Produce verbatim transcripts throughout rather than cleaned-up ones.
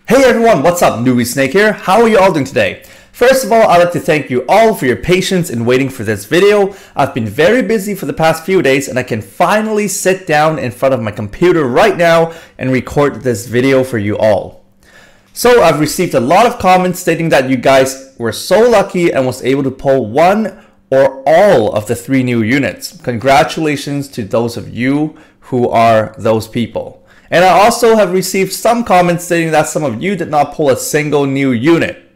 Hey everyone, what's up? Newbie Snake here. How are you all doing today? First of all, I'd like to thank you all for your patience in waiting for this video. I've been very busy for the past few days and I can finally sit down in front of my computer right now and record this video for you all. So I've received a lot of comments stating that you guys were so lucky and was able to pull one or all of the three new units. Congratulations to those of you who are those people. And I also have received some comments stating that some of you did not pull a single new unit.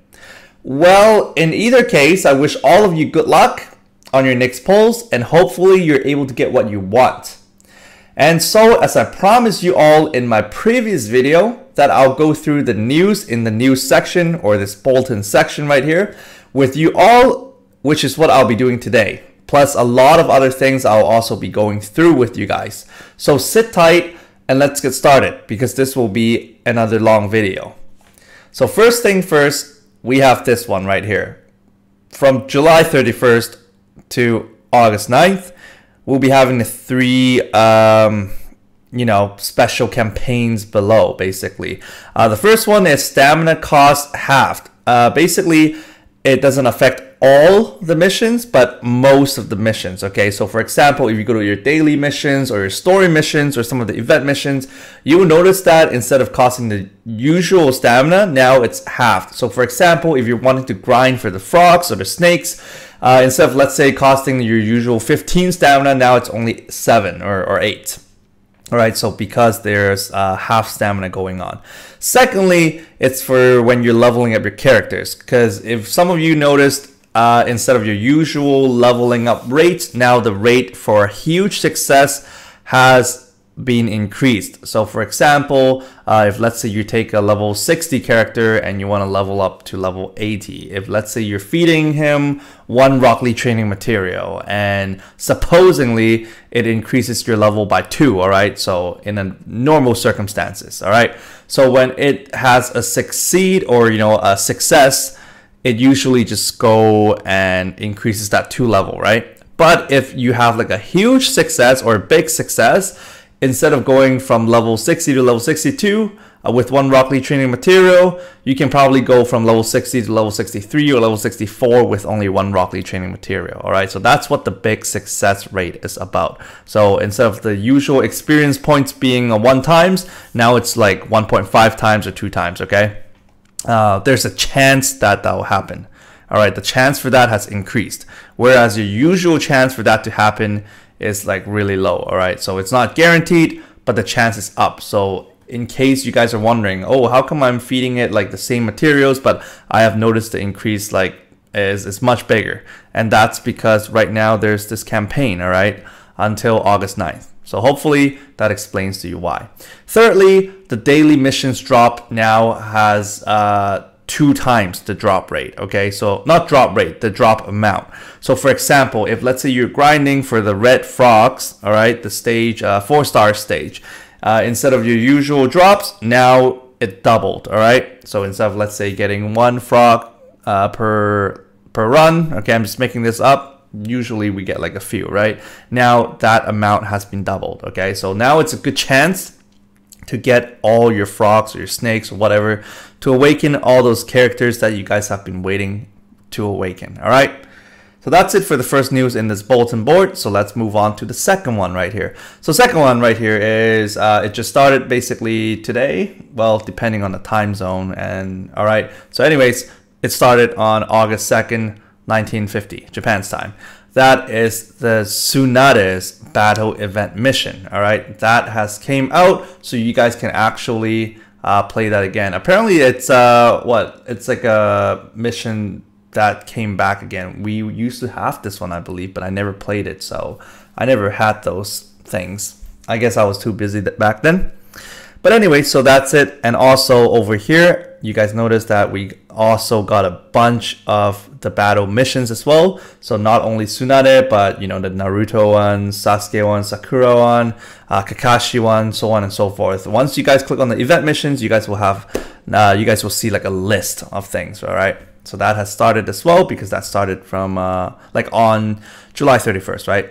Well, in either case, I wish all of you good luck on your next pulls and hopefully you're able to get what you want. And so, as I promised you all in my previous video, that I'll go through the news in the news section or this bulletin section right here with you all, which is what I'll be doing today. Plus a lot of other things I'll also be going through with you guys. So sit tight and let's get started because this will be another long video. So first thing first, we have this one right here. From July thirty-first to August ninth, we'll be having the three um, you know, special campaigns below, basically. Uh, the first one is stamina cost halved. Uh, basically, it doesn't affect all the missions, but most of the missions, okay? So for example, if you go to your daily missions or your story missions or some of the event missions, you will notice that instead of costing the usual stamina, now it's halved. So for example, if you're wanting to grind for the frogs or the snakes, uh, instead of, let's say, costing your usual fifteen stamina, now it's only seven or, or eight. All right, so because there's uh, half stamina going on. Secondly, it's for when you're leveling up your characters, because if some of you noticed, uh, instead of your usual leveling up rate, now the rate for huge success has been increased. So for example, uh, if let's say you take a level sixty character and you want to level up to level eighty, if let's say you're feeding him one Rock Lee training material and supposedly it increases your level by two, all right? So in a normal circumstances, all right? So when it has a succeed or, you know, a success, it usually just go and increases that two level, right? But if you have like a huge success or a big success, instead of going from level sixty to level sixty-two uh, with one Rock Lee training material, you can probably go from level sixty to level sixty-three or level sixty-four with only one Rock Lee training material. All right, so that's what the big success rate is about. So instead of the usual experience points being a one times, now it's like one point five times or two times. Okay, uh, there's a chance that that will happen. All right, the chance for that has increased, whereas your usual chance for that to happen is like really low. All right, so it's not guaranteed, but the chance is up. So in case you guys are wondering, oh, how come I'm feeding it like the same materials, but I have noticed the increase like is, is much bigger, and that's because right now there's this campaign, all right, until August ninth. So hopefully that explains to you why. Thirdly, the daily missions drop now has uh two times the drop rate. Okay, so not drop rate, the drop amount. So for example, if let's say you're grinding for the red frogs, all right, the stage uh, four star stage, uh, instead of your usual drops, now it doubled. All right, so instead of, let's say, getting one frog uh, per per run, okay, I'm just making this up, usually we get like a few, right? Now that amount has been doubled. Okay, so now it's a good chance to get all your frogs or your snakes or whatever to awaken all those characters that you guys have been waiting to awaken. All right, so that's it for the first news in this bulletin board. So let's move on to the second one right here. So second one right here is uh, it just started basically today, well, depending on the time zone. And all right, so anyways, it started on August second, nineteen fifty, Japan's time. That is the Tsunade's battle event mission. All right, that has came out, so you guys can actually uh, play that again. Apparently, it's uh, what? It's like a mission that came back again. We used to have this one, I believe, but I never played it, so I never had those things. I guess I was too busy back then. But anyway, so that's it. And also over here, you guys notice that we also got a bunch of the battle missions as well. So not only Tsunade, but you know, the Naruto one, Sasuke one, Sakura one, uh, Kakashi one, so on and so forth. Once you guys click on the event missions, you guys will have, uh, you guys will see like a list of things. All right. So that has started as well because that started from uh, like on July thirty-first, right?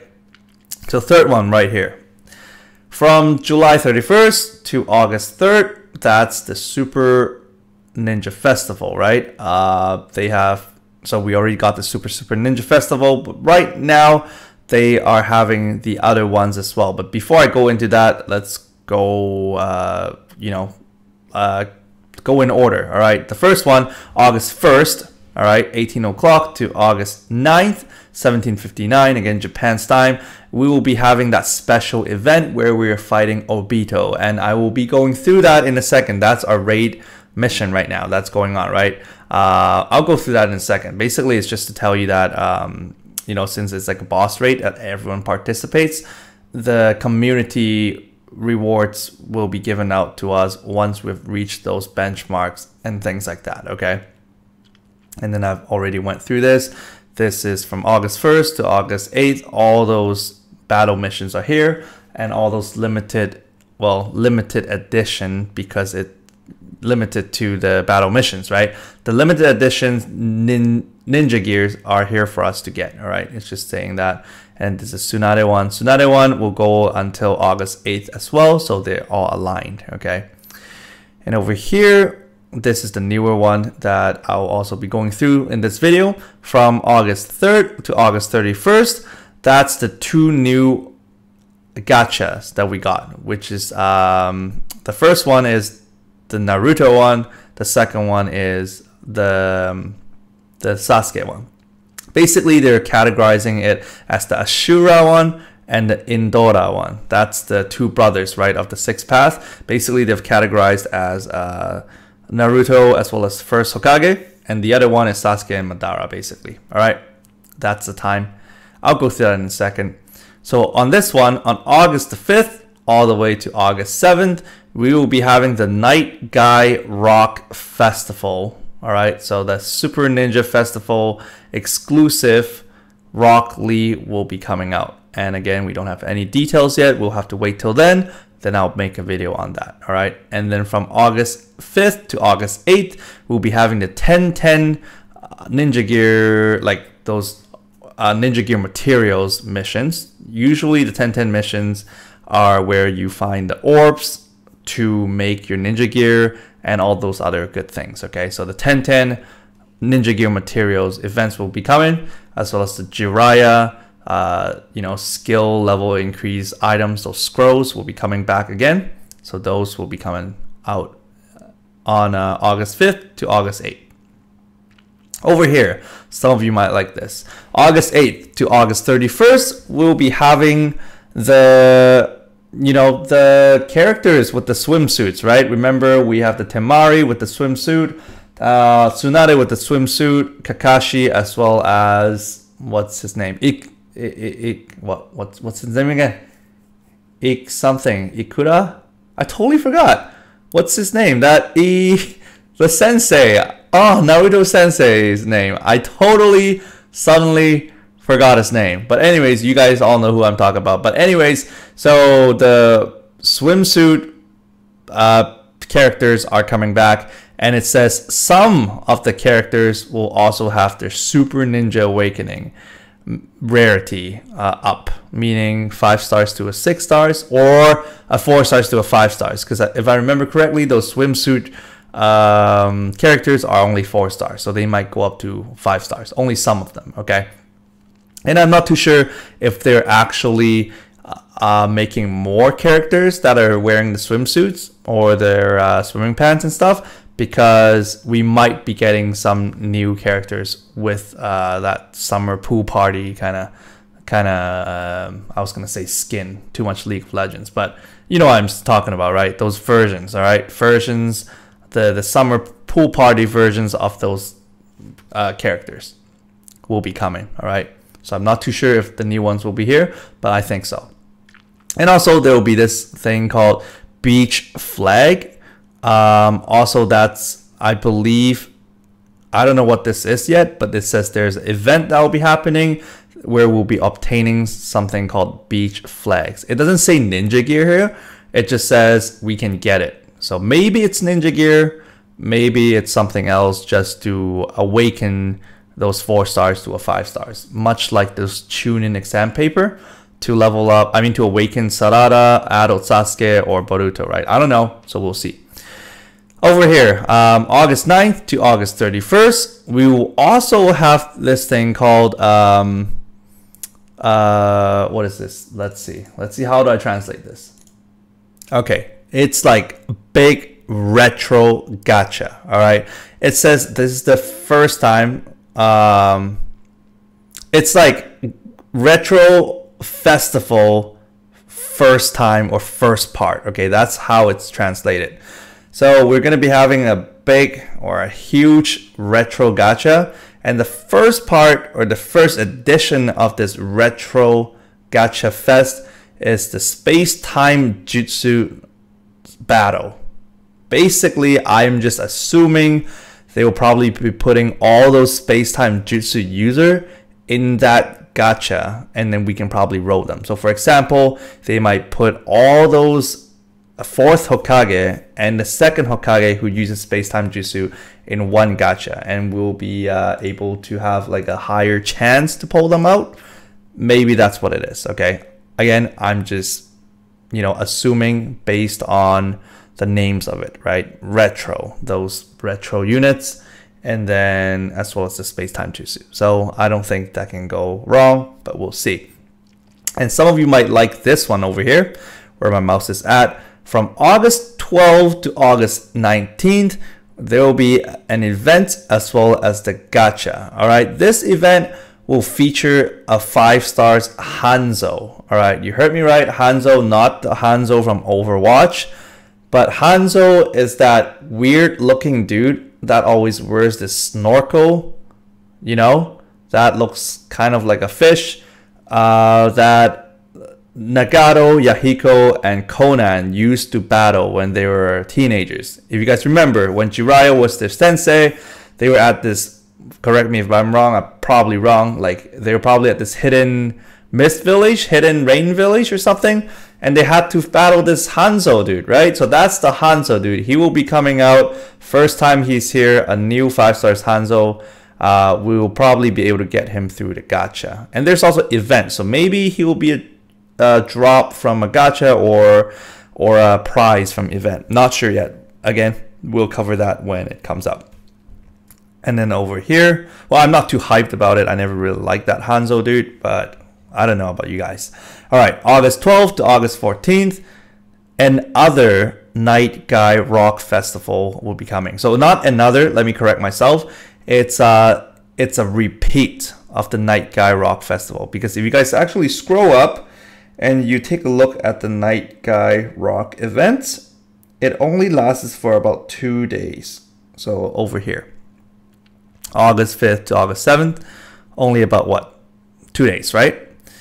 So third one right here. From July thirty-first to August third, that's the super Ninja Festival, right? Uh, they have, so we already got the Super Super Ninja Festival, but right now they are having the other ones as well. But before I go into that, let's go, uh, you know, uh, go in order, all right? The first one, August first, all right, eighteen o'clock to August ninth, seventeen fifty-nine, again, Japan's time. We will be having that special event where we are fighting Obito, and I will be going through that in a second. That's our raid mission right now that's going on, right? Uh, I'll go through that in a second. Basically, it's just to tell you that, um, you know, since it's like a boss raid that everyone participates, the community rewards will be given out to us once we've reached those benchmarks and things like that, okay? And then I've already went through this. This is from August first to August eighth. All those battle missions are here, and all those limited, well, limited edition, because it limited to the battle missions, right? The limited editions nin ninja gears are here for us to get, all right? It's just saying that. And this is Tsunade one. Tsunade one will go until August eighth as well, so they're all aligned, okay? And over here, this is the newer one that I'll also be going through in this video. From August third to August thirty-first, that's the two new gachas that we got, which is, um, the first one is the Naruto one. The second one is the, um, the Sasuke one. Basically, they're categorizing it as the Ashura one and the Indora one. That's the two brothers, right, of the sixth path. Basically, they've categorized as uh, Naruto as well as first Hokage, and the other one is Sasuke and Madara, basically. All right, that's the time. I'll go through that in a second. So on this one, on August the fifth all the way to August seventh, we will be having the Night Guy Rock Festival. All right, so the Super Ninja Festival exclusive Rock Lee will be coming out. And again, we don't have any details yet. We'll have to wait till then. Then I'll make a video on that. All right, and then from August fifth to August eighth, we'll be having the ten ten Ninja Gear, like those uh, Ninja Gear materials missions. Usually the ten ten missions are where you find the orbs to make your Ninja Gear and all those other good things, okay? So the ten ten Ninja Gear materials events will be coming, as well as the Jiraiya, uh, you know, skill level increase items. Those scrolls will be coming back again. So those will be coming out on uh, August fifth to August eighth. Over here, some of you might like this. August eighth to August thirty-first, we'll be having the, you know, the characters with the swimsuits, right? Remember, we have the Temari with the swimsuit, uh, Tsunade with the swimsuit, Kakashi, as well as, what's his name? Ik, Ik, Ik what, what's, what's his name again? Ik something, Ikura? I totally forgot. What's his name? That E, the sensei. Oh, Naruto Sensei's name. I totally suddenly forgot his name. But anyways, you guys all know who I'm talking about. But anyways, so the swimsuit uh, characters are coming back, and it says some of the characters will also have their Super Ninja Awakening rarity uh, up, meaning five stars to a six stars or a four stars to a five stars. Because if I remember correctly, those swimsuit um, characters are only four stars, so they might go up to five stars. Only some of them, okay? And I'm not too sure if they're actually uh, making more characters that are wearing the swimsuits or their uh, swimming pants and stuff, because we might be getting some new characters with uh, that summer pool party kind of, kind of, um, I was going to say skin, too much League of Legends, but you know what I'm talking about, right? Those versions, all right? Versions, the, the summer pool party versions of those uh, characters will be coming, all right? So I'm not too sure if the new ones will be here, but I think so. And also there will be this thing called Beach Flag. Um, also that's, I believe, I don't know what this is yet, but it says there's an event that will be happening where we'll be obtaining something called Beach Flags. It doesn't say Ninja Gear here. It just says we can get it. So maybe it's Ninja Gear, maybe it's something else just to awaken those four stars to a five stars, much like this Chunin exam paper to level up, I mean to awaken Sarada, adult Sasuke, or Boruto, right? I don't know, so we'll see. Over here, um, August ninth to August thirty-first, we will also have this thing called, um, uh, what is this? Let's see. Let's see, how do I translate this? Okay, it's like big retro gacha, all right? It says this is the first time, um, it's like retro festival first time or first part, okay? That's how it's translated. So we're going to be having a big or a huge retro gacha, and the first part or the first edition of this retro gacha fest is the space-time jutsu battle. Basically, I'm just assuming they will probably be putting all those space-time jutsu user in that gacha, and then we can probably roll them. So for example, they might put all those fourth Hokage and the second Hokage who uses space-time jutsu in one gacha, and we'll be uh, able to have like a higher chance to pull them out. Maybe that's what it is. Okay, again, I'm just, you know, assuming based on the names of it, right? Retro, those retro units, and then as well as the space-time jutsu. So I don't think that can go wrong, but we'll see. And some of you might like this one over here where my mouse is at. From August twelfth to August nineteenth, there will be an event as well as the gacha. All right, this event will feature a five stars Hanzo. All right, you heard me right, Hanzo, not the Hanzo from Overwatch, but Hanzo is that weird looking dude that always wears this snorkel, you know, that looks kind of like a fish, uh, that Nagato, Yahiko, and Conan used to battle when they were teenagers. If you guys remember, when Jiraiya was their sensei, they were at this, correct me if I'm wrong, I'm probably wrong, like they were probably at this hidden mist village, hidden rain village or something, and they had to battle this Hanzo dude, right? So that's the Hanzo dude. He will be coming out, first time he's here, a new five stars Hanzo. Uh, we will probably be able to get him through the gacha. And there's also events, so maybe he will be a Uh, drop from a gacha or or a prize from event. Not sure yet. Again, we'll cover that when it comes up. And then over here, well, I'm not too hyped about it. I never really liked that Hanzo dude, but I don't know about you guys. All right, August twelfth to August fourteenth, another Night Guy Rock Festival will be coming. So not another, let me correct myself. It's uh it's a repeat of the Night Guy Rock Festival, because if you guys actually scroll up and you take a look at the Night Guy Rock events, it only lasts for about two days. So over here, August fifth to August seventh, only about what? Two days, right?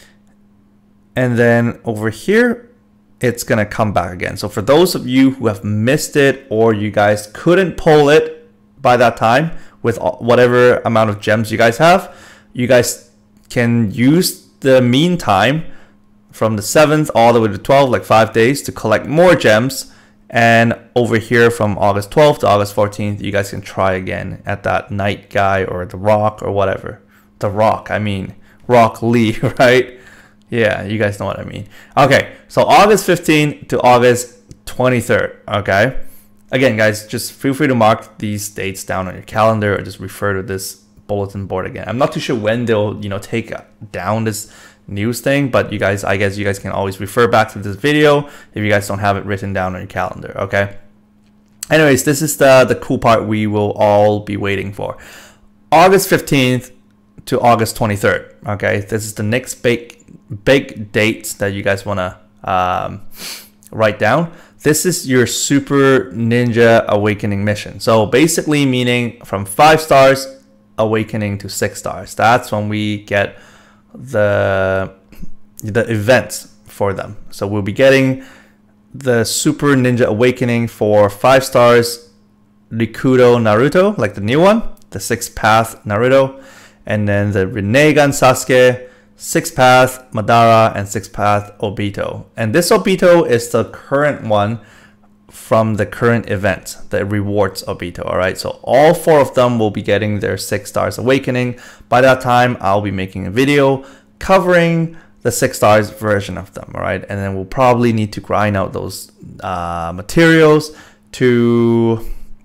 And then over here, it's gonna come back again. So for those of you who have missed it, or you guys couldn't pull it by that time with whatever amount of gems you guys have, you guys can use the meantime from the seventh all the way to twelfth, like five days, to collect more gems. And over here from August twelfth to August fourteenth, you guys can try again at that Night Guy or the Rock or whatever. The Rock, I mean, Rock Lee, right? Yeah, you guys know what I mean. Okay, so August fifteenth to August twenty-third, okay? Again, guys, just feel free to mark these dates down on your calendar or just refer to this bulletin board again. I'm not too sure when they'll, you know, take down this news thing, but you guys, I guess you guys can always refer back to this video if you guys don't have it written down on your calendar, okay? Anyways, this is the the cool part we will all be waiting for. August fifteenth to August twenty-third, okay? This is the next big big dates that you guys want to um, write down. This is your Super Ninja Awakening mission. So basically meaning from five stars awakening to six stars. That's when we get the the events for them. So we'll be getting the Super Ninja Awakening for five stars Rikudo Naruto, like the new one, the sixth path Naruto, and then the Rinnegan Sasuke, sixth path Madara, and sixth path Obito. And this Obito is the current one from the current event, the rewards Obito. All right, so all four of them will be getting their six stars awakening. By that time, I'll be making a video covering the six stars version of them. All right, and then we'll probably need to grind out those uh, materials to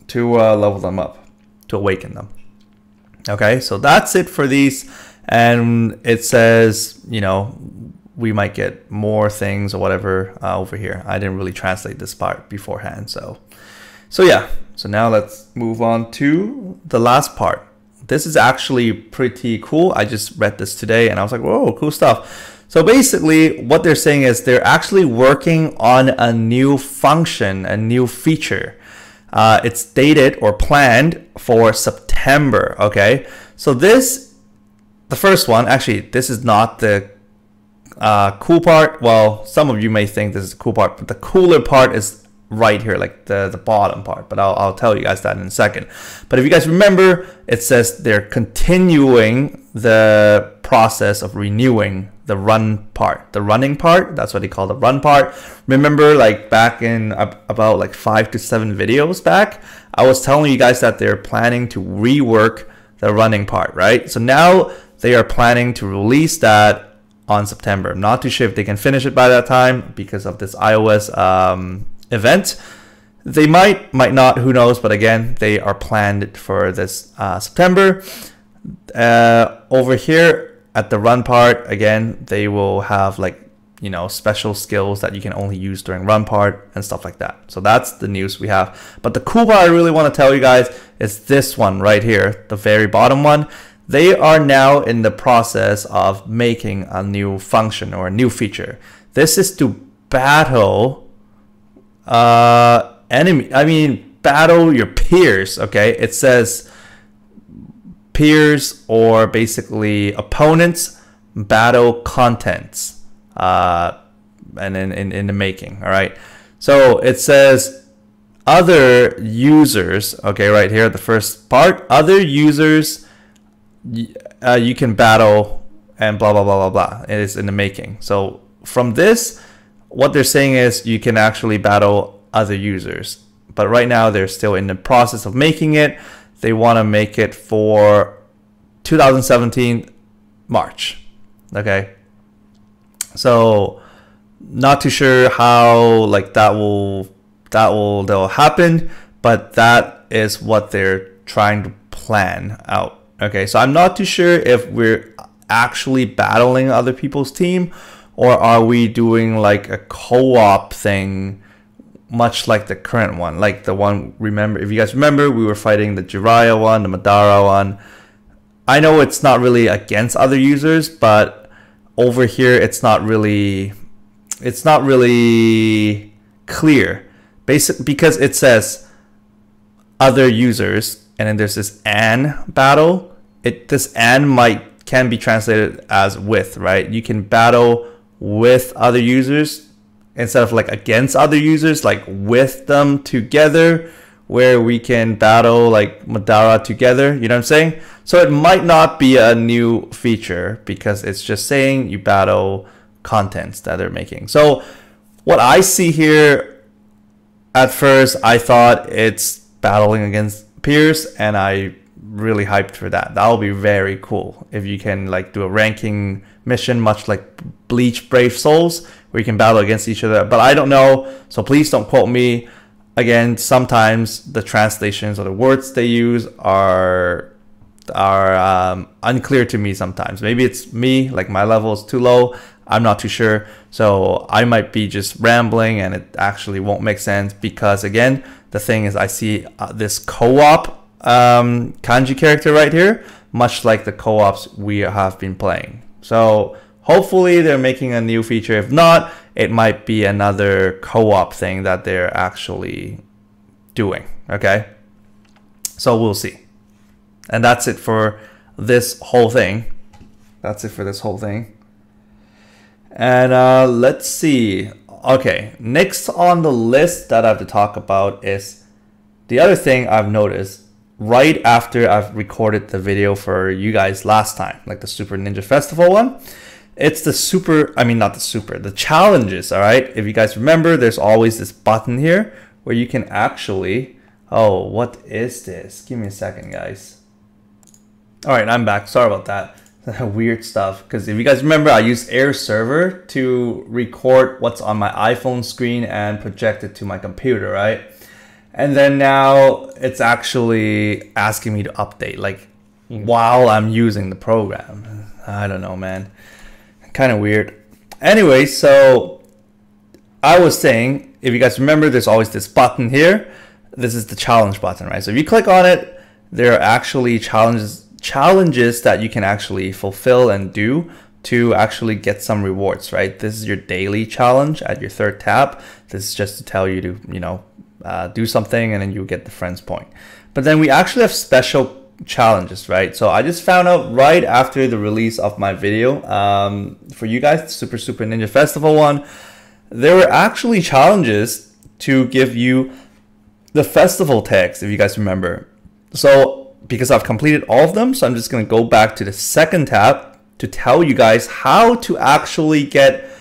to uh, level them up, to awaken them. Okay, so that's it for these. And it says, you know, we might get more things or whatever uh, over here. I didn't really translate this part beforehand. So, so yeah. So now let's move on to the last part. This is actually pretty cool. I just read this today and I was like, whoa, cool stuff. So basically what they're saying is they're actually working on a new function, a new feature. Uh, it's dated or planned for September. Okay. So this, the first one, actually, this is not the uh, cool part. Well, some of you may think this is the cool part, but the cooler part is right here, like the, the bottom part. But I'll, I'll tell you guys that in a second. But if you guys remember, it says they're continuing the process of renewing the run part, the running part. That's what they call the run part. Remember, like back in uh, about like five to seven videos back, I was telling you guys that they're planning to rework the running part, right? So now they are planning to release that on September. I'm not too sure if they can finish it by that time because of this iOS um, event. They might, might not, who knows? But again, they are planned for this uh, September. Uh, over here at the run part, again, they will have like, you know, special skills that you can only use during run part and stuff like that. So that's the news we have. But the cool part I really want to tell you guys is this one right here, the very bottom one. They are now in the process of making a new function or a new feature. This is to battle uh, enemy. I mean, battle your peers. Okay, it says peers or basically opponents, battle contents, uh, and in, in in the making. All right, so it says other users. Okay, right here, the first part, other users. Uh, you can battle and blah blah blah blah blah. It is in the making. So from this, what they're saying is you can actually battle other users, but right now they're still in the process of making it. They want to make it for two thousand seventeen March. Okay, so not too sure how like that will that will that will happen, but that is what they're trying to plan out. Okay, so I'm not too sure if we're actually battling other people's team, or are we doing like a co-op thing, much like the current one, like the one, remember, if you guys remember, we were fighting the Jiraiya one, the Madara one. I know it's not really against other users, but over here it's not really, it's not really clear. Basic, because it says other users, and then there's this "and" battle. It this "and" might can be translated as with, right? You can battle with other users instead of like against other users, like with them together, where we can battle like Madara together. You know what I'm saying? So it might not be a new feature because it's just saying you battle contents that they're making. So what I see here, at first I thought it's battling against peers, and I really hyped for that. That will be very cool if you can like do a ranking mission, much like Bleach Brave Souls, where you can battle against each other. But I don't know, so please don't quote me. Again, sometimes the translations or the words they use are are um, unclear to me sometimes. Maybe it's me, like my level is too low. I'm not too sure. So I might be just rambling and it actually won't make sense, because again, the thing is I see uh, this co-op um, kanji character right here, much like the co-ops we have been playing. So hopefully they're making a new feature. If not, it might be another co-op thing that they're actually doing. Okay, so we'll see. And that's it for this whole thing. That's it for this whole thing. And uh, let's see. Okay, next on the list that I have to talk about is the other thing I've noticed right after I've recorded the video for you guys last time, like the Super Ninja Festival one. It's the super, I mean not the super, the challenges, all right? If you guys remember, there's always this button here where you can actually, oh, what is this? Give me a second, guys. All right, I'm back. Sorry about that. Weird stuff. Because if you guys remember, I use Air Server to record what's on my iPhone screen and project it to my computer, right? And then now it's actually asking me to update, like while I'm using the program. I don't know, man. Kind of weird. Anyway, so I was saying, if you guys remember, there's always this button here. This is the challenge button, right? So if you click on it, there are actually challenges challenges that you can actually fulfill and do to actually get some rewards, right? This is your daily challenge at your third tab. This is just to tell you to, you know, uh, do something, and then you get the friends point. But then we actually have special challenges, right? So I just found out right after the release of my video um, for you guys, the Super Super Ninja Festival one, there were actually challenges to give you the festival tags, if you guys remember. So because I've completed all of them, so I'm just going to go back to the second tab to tell you guys how to actually get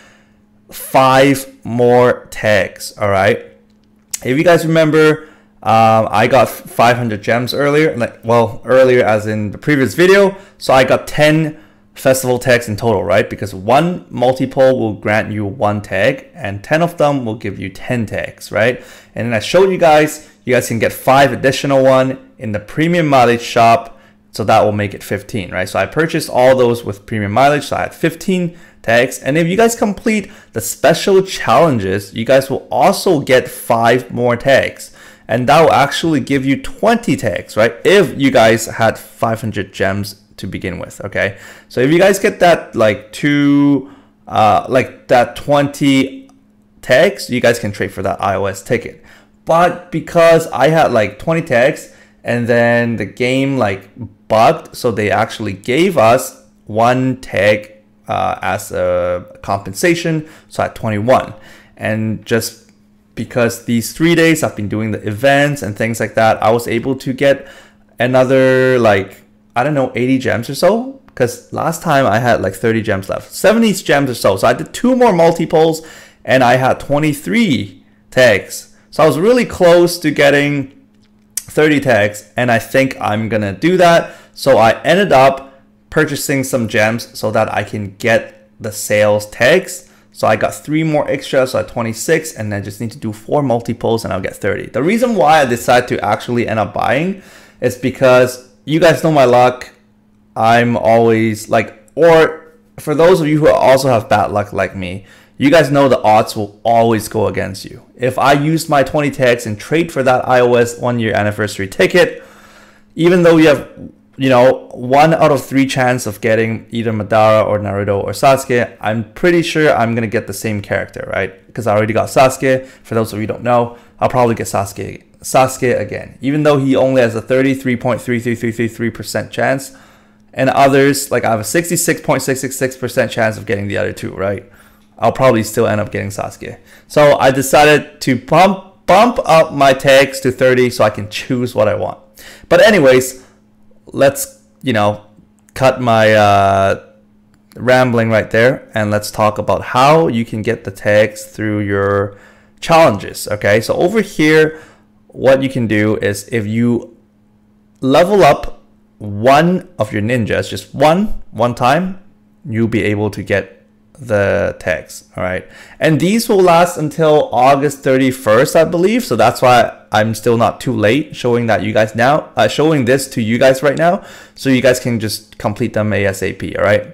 five more tags. All right, if you guys remember, um, I got five hundred gems earlier, like well earlier as in the previous video. So I got ten festival tags in total, right? Because one multi-poll will grant you one tag, and ten of them will give you ten tags, right? And then I showed you guys, you guys can get five additional one in the premium mileage shop. So that will make it fifteen, right? So I purchased all those with premium mileage. So I had fifteen tags. And if you guys complete the special challenges, you guys will also get five more tags. And that will actually give you twenty tags, right? If you guys had five hundred gems to begin with, okay? So if you guys get that like two, uh, like that twenty tags, you guys can trade for that iOS ticket. But because I had like twenty tags, and then the game like bugged, so they actually gave us one tag uh, as a compensation, so at twenty-one. And just because these three days I've been doing the events and things like that, I was able to get another like, I don't know, eighty gems or so, because last time I had like thirty gems left, seventy gems or so. So I did two more multi-polls and I had twenty-three tags. So I was really close to getting thirty tags, and I think I'm gonna do that. So I ended up purchasing some gems so that I can get the sales tags. So I got three more extra, so I had twenty-six, and I just need to do four multi-polls and I'll get thirty. The reason why I decided to actually end up buying is because you guys know my luck. I'm always like, or for those of you who also have bad luck like me, you guys know the odds will always go against you. If I use my twenty tags and trade for that iOS one year anniversary ticket, even though you have, you know, one out of three chance of getting either Madara or Naruto or Sasuke, I'm pretty sure I'm going to get the same character, right? Because I already got Sasuke. For those of you who don't know, I'll probably get Sasuke, Sasuke again, even though he only has a thirty-three point three three three three percent chance. And others, like I have a sixty-six point six six six percent chance of getting the other two, right? I'll probably still end up getting Sasuke. So I decided to bump, bump up my tags to thirty so I can choose what I want. But anyways, let's, you know, cut my uh, rambling right there, and let's talk about how you can get the tags through your challenges, okay? So over here, what you can do is if you level up one of your ninjas, just one, one time, you'll be able to get the tags, all right? And these will last until August thirty-first, I believe. So that's why I'm still not too late showing that you guys now, uh, showing this to you guys right now, so you guys can just complete them ASAP, all right?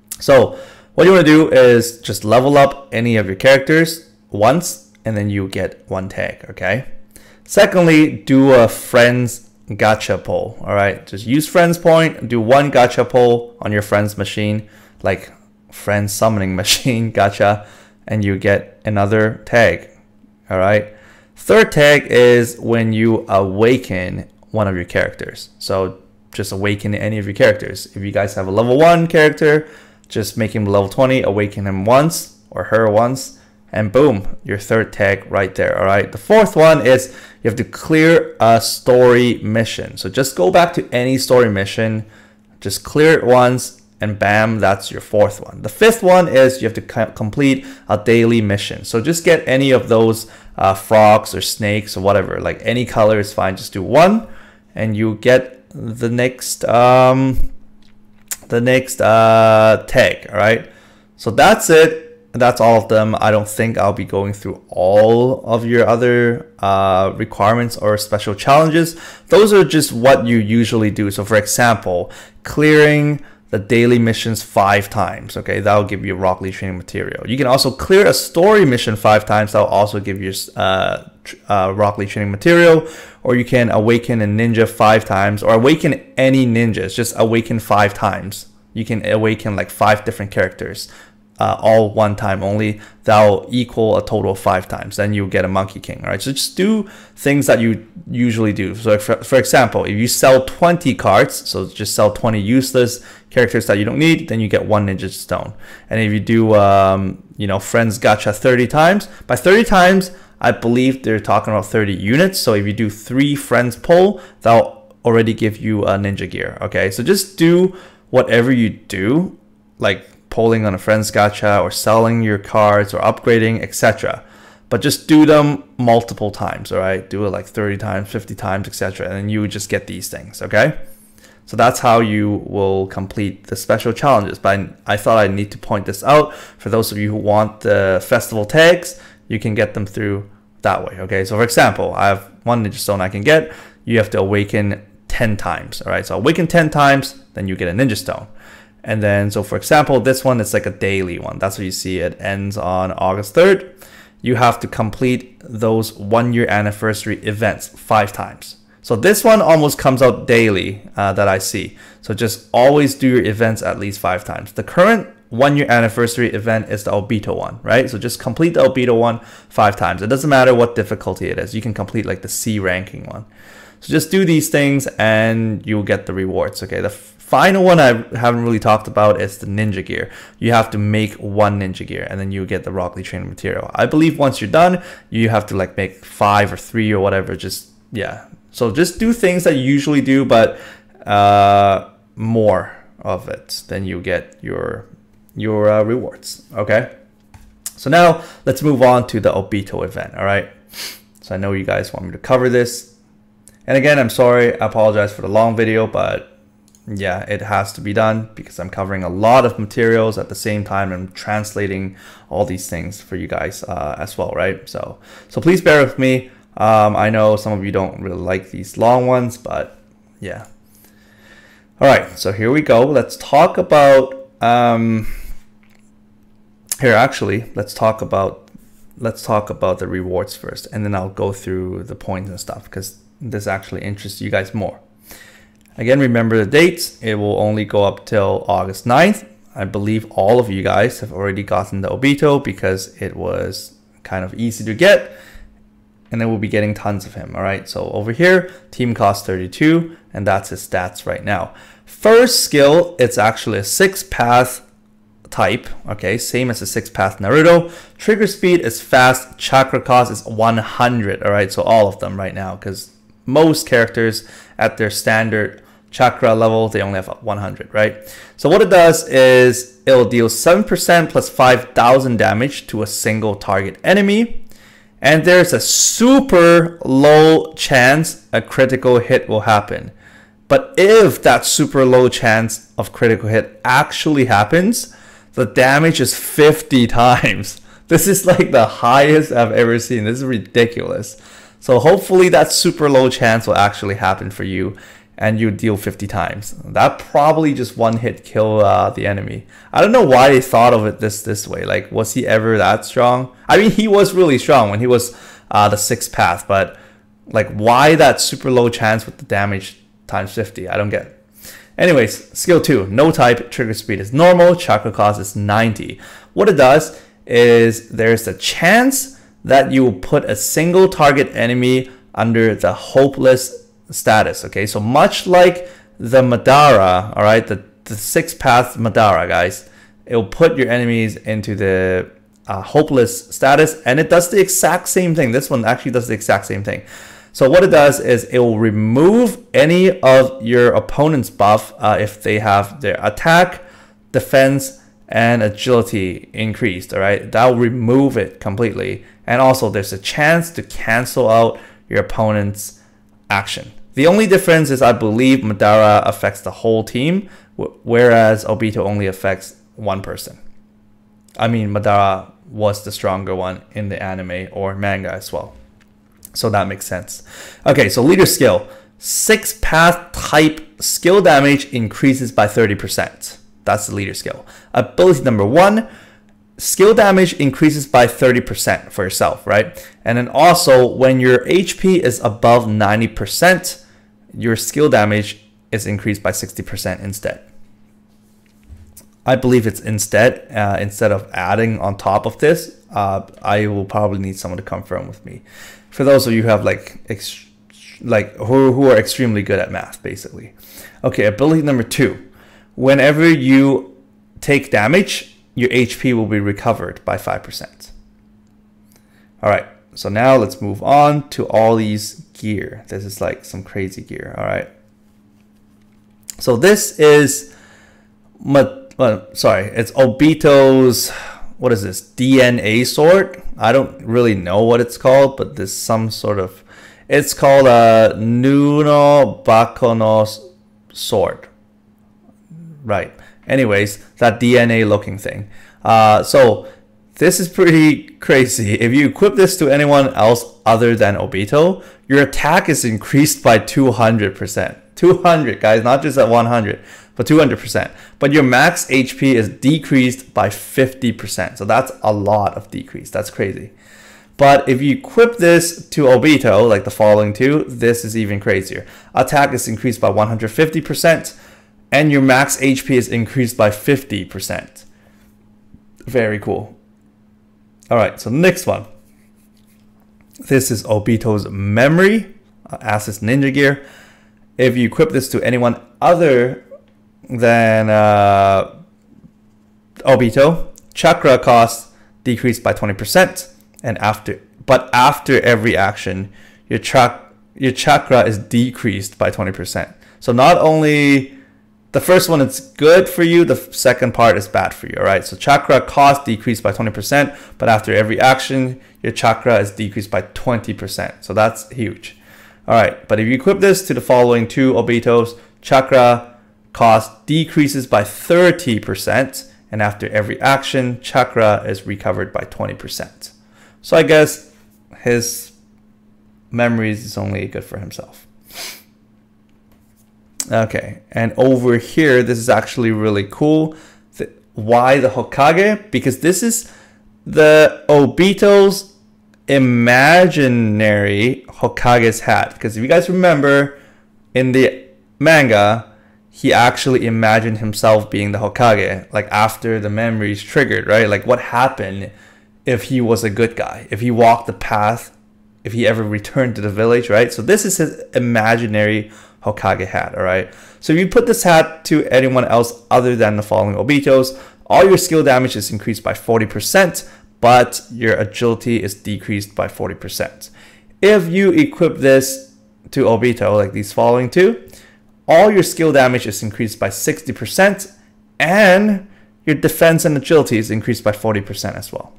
So what you want to do is just level up any of your characters once, and then you get one tag, okay? Secondly, do a friends gacha poll, all right? Just use friends point, do one gacha poll on your friends machine, like friend summoning machine gacha, and you get another tag, all right? Third tag is when you awaken one of your characters. So just awaken any of your characters. If you guys have a level one character, just make him level twenty, awaken him once or her once, and boom, your third tag right there, all right? The fourth one is you have to clear a story mission. So just go back to any story mission, just clear it once, and bam, that's your fourth one. The fifth one is you have to complete a daily mission. So just get any of those uh, frogs or snakes or whatever, like any color is fine. Just do one, and you get the next um, the next uh, tag. All right. So that's it. that's all of them. I don't think I'll be going through all of your other uh, requirements or special challenges. Those are just what you usually do. So for example, clearing the daily missions five times. Okay, that'll give you Rock Lee training material. You can also clear a story mission five times. That'll also give you uh, uh, Rock Lee training material. Or you can awaken a ninja five times, or awaken any ninjas. Just awaken five times. You can awaken like five different characters. Uh, all one time only. That'll equal a total of five times. Then you get a Monkey King. All right. So just do things that you usually do. So for, for example, if you sell twenty cards, so just sell twenty useless characters that you don't need, then you get one Ninja Stone. And if you do, um, you know, Friends Gacha thirty times, by thirty times, I believe they're talking about thirty units. So if you do three Friends pull, that'll already give you a Ninja Gear. Okay. So just do whatever you do, like pulling on a Friends Gacha or selling your cards or upgrading, et cetera. But just do them multiple times, all right? Do it like thirty times, fifty times, et cetera. And then you would just get these things, okay? So that's how you will complete the special challenges. But I, I thought I need to point this out for those of you who want the festival tags. You can get them through that way, okay? So for example, I have one Ninja Stone I can get. You have to awaken ten times, all right? So awaken ten times, then you get a Ninja Stone. And then, so for example, this one is like a daily one. That's what you see. It ends on August third. You have to complete those one year anniversary events five times. So this one almost comes out daily uh, that I see. So just always do your events at least five times. The current one year anniversary event is the Obito one, right? So just complete the Obito one five times. It doesn't matter what difficulty it is. You can complete like the C ranking one. So just do these things and you'll get the rewards, okay? The final one I haven't really talked about is the Ninja Gear. You have to make one Ninja Gear and then you get the Rock Lee training material. I believe once you're done, you have to like make five or three or whatever. Just, yeah. So just do things that you usually do, but uh, more of it, then you get your, your uh, rewards, okay? So now let's move on to the Obito event, all right? So I know you guys want me to cover this. And again, I'm sorry, I apologize for the long video, but yeah, it has to be done because I'm covering a lot of materials at the same time and translating all these things for you guys uh, as well, right? So, so please bear with me. Um, I know some of you don't really like these long ones, but yeah. All right, so here we go. Let's talk about, um, here actually, let's talk about, let's talk about the rewards first, and then I'll go through the points and stuff because this actually interests you guys more. Again, remember the dates. It will only go up till August ninth. I believe all of you guys have already gotten the Obito because it was kind of easy to get. And then we'll be getting tons of him, all right? So over here, team cost thirty-two, and that's his stats right now. First skill, it's actually a six-path type, okay? Same as the six-path Naruto. Trigger speed is fast. Chakra cost is one hundred, all right? So all of them right now, because most characters at their standard chakra level, they only have one hundred, right? So what it does is it'll deal seven percent plus five thousand damage to a single target enemy. And there's a super low chance a critical hit will happen. But if that super low chance of critical hit actually happens, the damage is fifty times. This is like the highest I've ever seen. This is ridiculous. So hopefully that super low chance will actually happen for you and you deal fifty times. That probably just one hit kill uh, the enemy. I don't know why they thought of it this this way. Like, was he ever that strong? I mean, he was really strong when he was uh, the sixth path, but like, why that super low chance with the damage times fifty? I don't get it. Anyways, skill two, no type, trigger speed is normal, chakra cost is ninety. What it does is there's a chance that you will put a single target enemy under the hopeless status, okay? So much like the Madara, all right, the, the six path Madara, guys, it will put your enemies into the uh, hopeless status, and it does the exact same thing. This one actually does the exact same thing. So what it does is it will remove any of your opponent's buff uh, if they have their attack, defense, and agility increased, all right? That will remove it completely. And also there's a chance to cancel out your opponent's action. The only difference is I believe Madara affects the whole team, whereas Obito only affects one person. I mean, Madara was the stronger one in the anime or manga as well. So that makes sense. Okay, so leader skill. Six path type skill damage increases by thirty percent. That's the leader skill. Ability number one, skill damage increases by thirty percent for yourself, right? And then also when your H P is above ninety percent, your skill damage is increased by sixty percent instead. I believe it's instead, uh, instead of adding on top of this. uh, I will probably need someone to confirm with me. For those of you who have like, ex like who, who are extremely good at math, basically. Okay, ability number two. Whenever you take damage, your H P will be recovered by five percent. All right, so now let's move on to all these gear. This is like some crazy gear, all right? So this is, well, sorry, it's Obito's, what is this, D N A sword? I don't really know what it's called, but there's some sort of, it's called a Nuno Bakono sword. Right. Anyways, that D N A looking thing. Uh, so this is pretty crazy. If you equip this to anyone else other than Obito, your attack is increased by two hundred percent. two hundred, guys, not just at one hundred, but two hundred percent. But your max H P is decreased by fifty percent. So that's a lot of decrease. That's crazy. But if you equip this to Obito, like the following two, this is even crazier. Attack is increased by one hundred fifty percent. And your max H P is increased by fifty percent. Very cool. All right, so next one. This is Obito's memory, uh, Ass's ninja gear. If you equip this to anyone other than uh, Obito, chakra cost decreased by twenty percent. And after, but after every action, your, chak your chakra is decreased by twenty percent. So not only the first one is good for you, the second part is bad for you, all right? So chakra cost decreased by twenty percent, but after every action, your chakra is decreased by twenty percent. So that's huge. All right, but if you equip this to the following two Obitos, chakra cost decreases by thirty percent, and after every action, chakra is recovered by twenty percent. So I guess his memories is only good for himself. Okay, and over here, this is actually really cool. The, why the Hokage? Because this is the Obito's imaginary Hokage's hat. Because if you guys remember, in the manga, he actually imagined himself being the Hokage, like after the memories triggered, right? Like what happened if he was a good guy, if he walked the path, if he ever returned to the village, right? So this is his imaginary Hokage hat, all right? So if you put this hat to anyone else other than the following Obitos, all your skill damage is increased by forty percent, but your agility is decreased by forty percent. If you equip this to Obito, like these following two, all your skill damage is increased by sixty percent, and your defense and agility is increased by forty percent as well.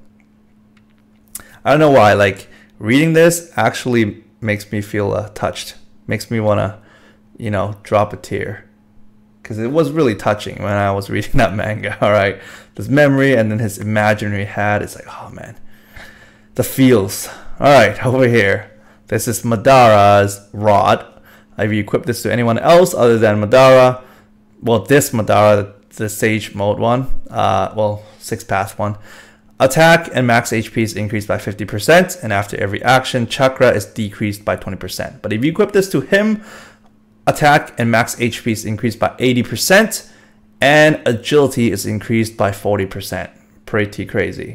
I don't know why, like, reading this actually makes me feel uh, touched. Makes me want to, you know, drop a tear. Because it was really touching when I was reading that manga, all right? This memory and then his imaginary hat. It's like, oh, man. The feels. All right, over here. This is Madara's rod. If you equip this to anyone else other than Madara, well, this Madara, the Sage Mode one, uh, well, Six Path one, attack and max H P is increased by fifty percent, and after every action, chakra is decreased by twenty percent. But if you equip this to him, attack and max H P is increased by eighty percent, and agility is increased by forty percent. Pretty crazy.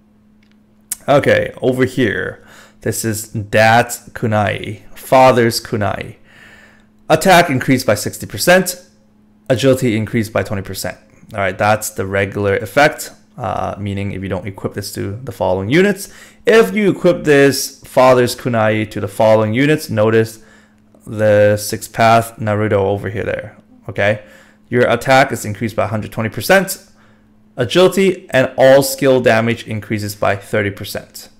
Okay, over here, this is Dad's Kunai, Father's Kunai. Attack increased by sixty percent, agility increased by twenty percent. All right, that's the regular effect. Uh, meaning if you don't equip this to the following units. If you equip this Father's Kunai to the following units, notice the Six Path Naruto over here there, okay? Your attack is increased by one hundred twenty percent, agility, and all skill damage increases by thirty percent.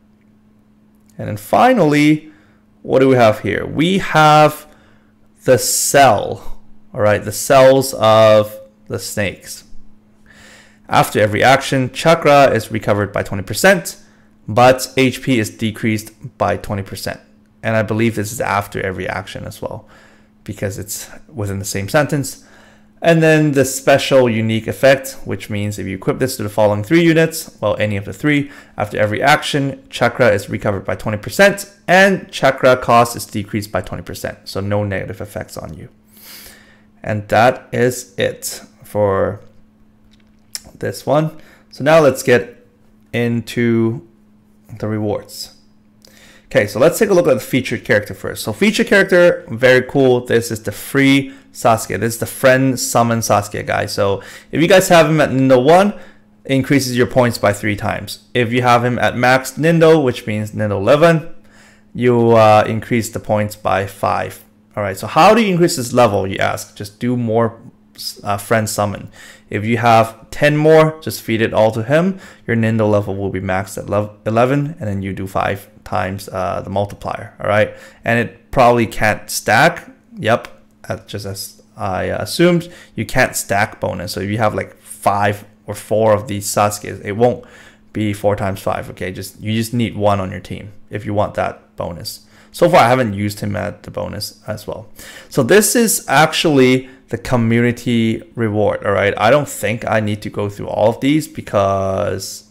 And then finally, what do we have here? We have the cell, all right? The cells of the snakes. After every action, chakra is recovered by twenty percent, but H P is decreased by twenty percent. And I believe this is after every action as well, because it's within the same sentence. And then the special unique effect, which means if you equip this to the following three units, well, any of the three, after every action, chakra is recovered by twenty percent, and chakra cost is decreased by twenty percent. So no negative effects on you. And that is it for this one. So now let's get into the rewards. Okay, so let's take a look at the featured character first. So featured character, very cool. This is the free Sasuke. This is the friend summon Sasuke guy. So if you guys have him at Nindo one, it increases your points by three times. If you have him at max Nindo, which means Nindo eleven, you uh, increase the points by five. All right, so how do you increase this level, you ask? Just do more uh, friend summon. If you have ten more, just feed it all to him. Your Nindo level will be maxed at eleven, and then you do five times uh, the multiplier. All right, and it probably can't stack. Yep, just as I assumed, you can't stack bonus. So if you have like five or four of these Sasuke's, it won't be four times five. Okay, just you just need one on your team if you want that bonus. So far, I haven't used him at the bonus as well. So this is actually the community reward, all right? I don't think I need to go through all of these because,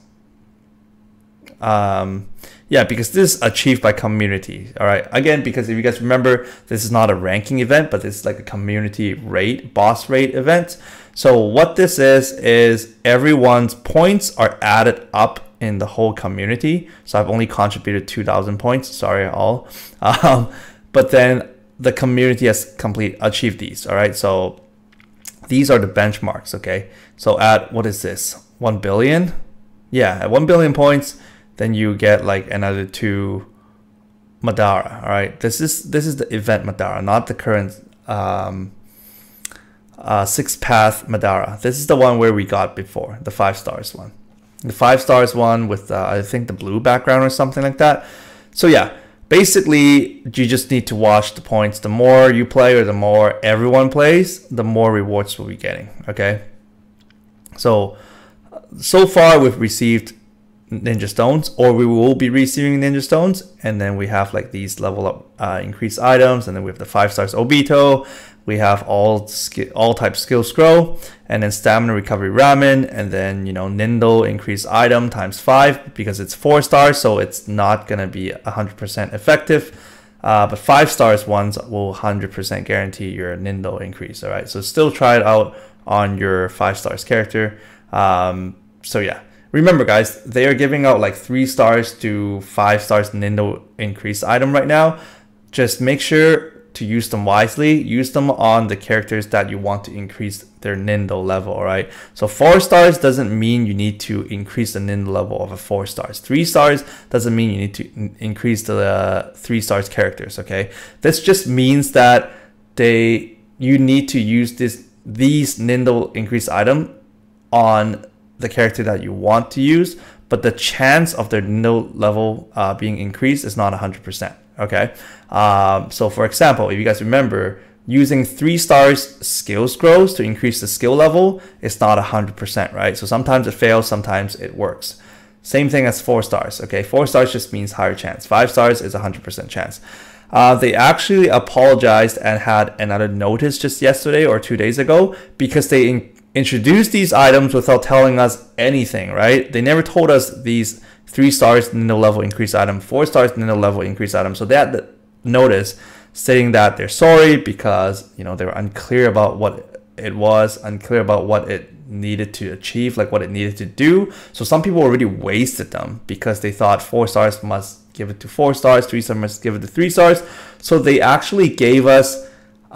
um, yeah, because this is achieved by community, all right? Again, because if you guys remember, this is not a ranking event, but this is like a community rate, boss rate event. So what this is, is everyone's points are added up in the whole community. So I've only contributed two thousand points, sorry all. Um, but then the community has complete achieved these, all right? So these are the benchmarks, okay? So at, what is this, one billion? Yeah, at one billion points, then you get like another two Madara, all right? This is this is the event Madara, not the current um, uh, six path Madara. This is the one where we got before, the five stars one. The five stars one with, uh, I think, the blue background or something like that. So yeah, basically, you just need to watch the points. The more you play or the more everyone plays, the more rewards we'll be getting, okay? So, so far we've received Ninja Stones, or we will be receiving Ninja Stones, and then we have like these level up uh, increased items, and then we have the five stars Obito. We have all skill, all type skill scroll, and then stamina recovery ramen, and then, you know, Nindo increased item times five because it's four stars, so it's not gonna be one hundred percent effective. Uh, but five stars ones will one hundred percent guarantee your Nindo increase. All right, so still try it out on your five stars character. Um, so yeah, remember guys, they are giving out like three stars to five stars Nindo increase item right now. Just make sure to use them wisely. Use them on the characters that you want to increase their Nindo level, all right? So four stars doesn't mean you need to increase the Nindo level of a four stars. Three stars doesn't mean you need to increase the uh, three stars characters, okay? This just means that they you need to use this these Nindo increase item on the character that you want to use, but the chance of their Nindo level uh, being increased is not one hundred percent. Okay, um, so for example, if you guys remember, using three stars skill scrolls to increase the skill level is not one hundred percent, right? So sometimes it fails, sometimes it works. Same thing as four stars, okay? Four stars just means higher chance. Five stars is one hundred percent chance. Uh, they actually apologized and had another notice just yesterday or two days ago because they in introduced these items without telling us anything, right? They never told us these three stars Nindo level increase item, four stars Nindo level increase item. So they had the notice stating that they're sorry because, you know, they were unclear about what it was, unclear about what it needed to achieve, like what it needed to do. So some people already wasted them because they thought four stars must give it to four stars, three stars must give it to three stars. So they actually gave us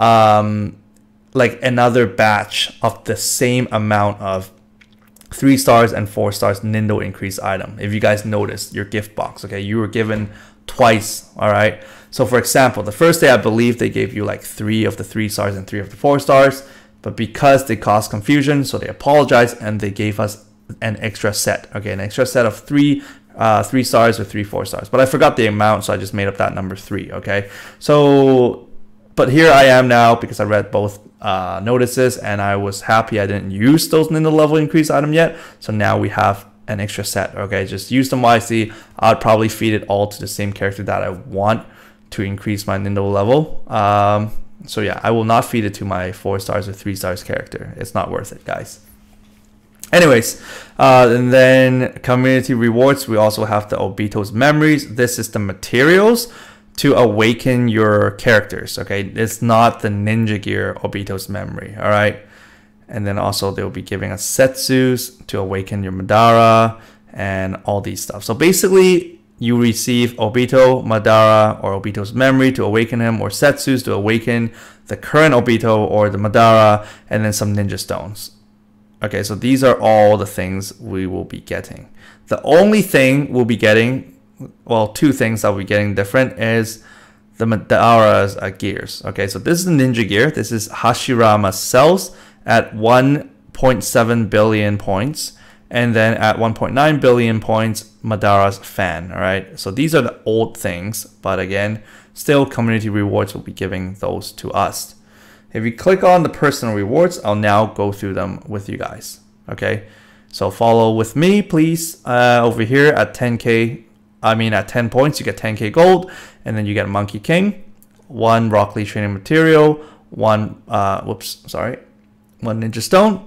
um, like another batch of the same amount of three stars and four stars Nindo increase item. If you guys noticed your gift box, okay, you were given twice, all right? So for example, the first day I believe they gave you like three of the three stars and three of the four stars, but because they caused confusion, so they apologized and they gave us an extra set, okay, an extra set of three uh, three stars or three four stars. But I forgot the amount, so I just made up that number three, okay? So but here I am now because I read both uh, notices, and I was happy I didn't use those Nindo level increase item yet. So now we have an extra set. Okay, just use them wisely. I'd probably feed it all to the same character that I want to increase my Nindo level. Um, so yeah, I will not feed it to my four stars or three stars character. It's not worth it, guys. Anyways, uh, and then community rewards, we also have the Obito's memories. This is the materials to awaken your characters. Okay, it's not the Ninja Gear Obito's memory. All right, and then also they'll be giving us Setsus to awaken your Madara and all these stuff. So basically, you receive Obito, Madara, or Obito's memory to awaken him, or Setsus to awaken the current Obito or the Madara, and then some ninja stones. Okay, so these are all the things we will be getting. The only thing we'll be getting, well, two things that we'll be getting different is the Madara's uh, gears. Okay, so this is the ninja gear. This is Hashirama cells at one point seven billion points. And then at one point nine billion points, Madara's fan. All right, so these are the old things. But again, still community rewards will be giving those to us. If you click on the personal rewards, I'll now go through them with you guys. Okay, so follow with me, please. Uh, over here at ten K, I mean at ten points, you get ten K gold, and then you get Monkey King, one Rock Lee training material, one, uh, whoops, sorry, one Ninja Stone,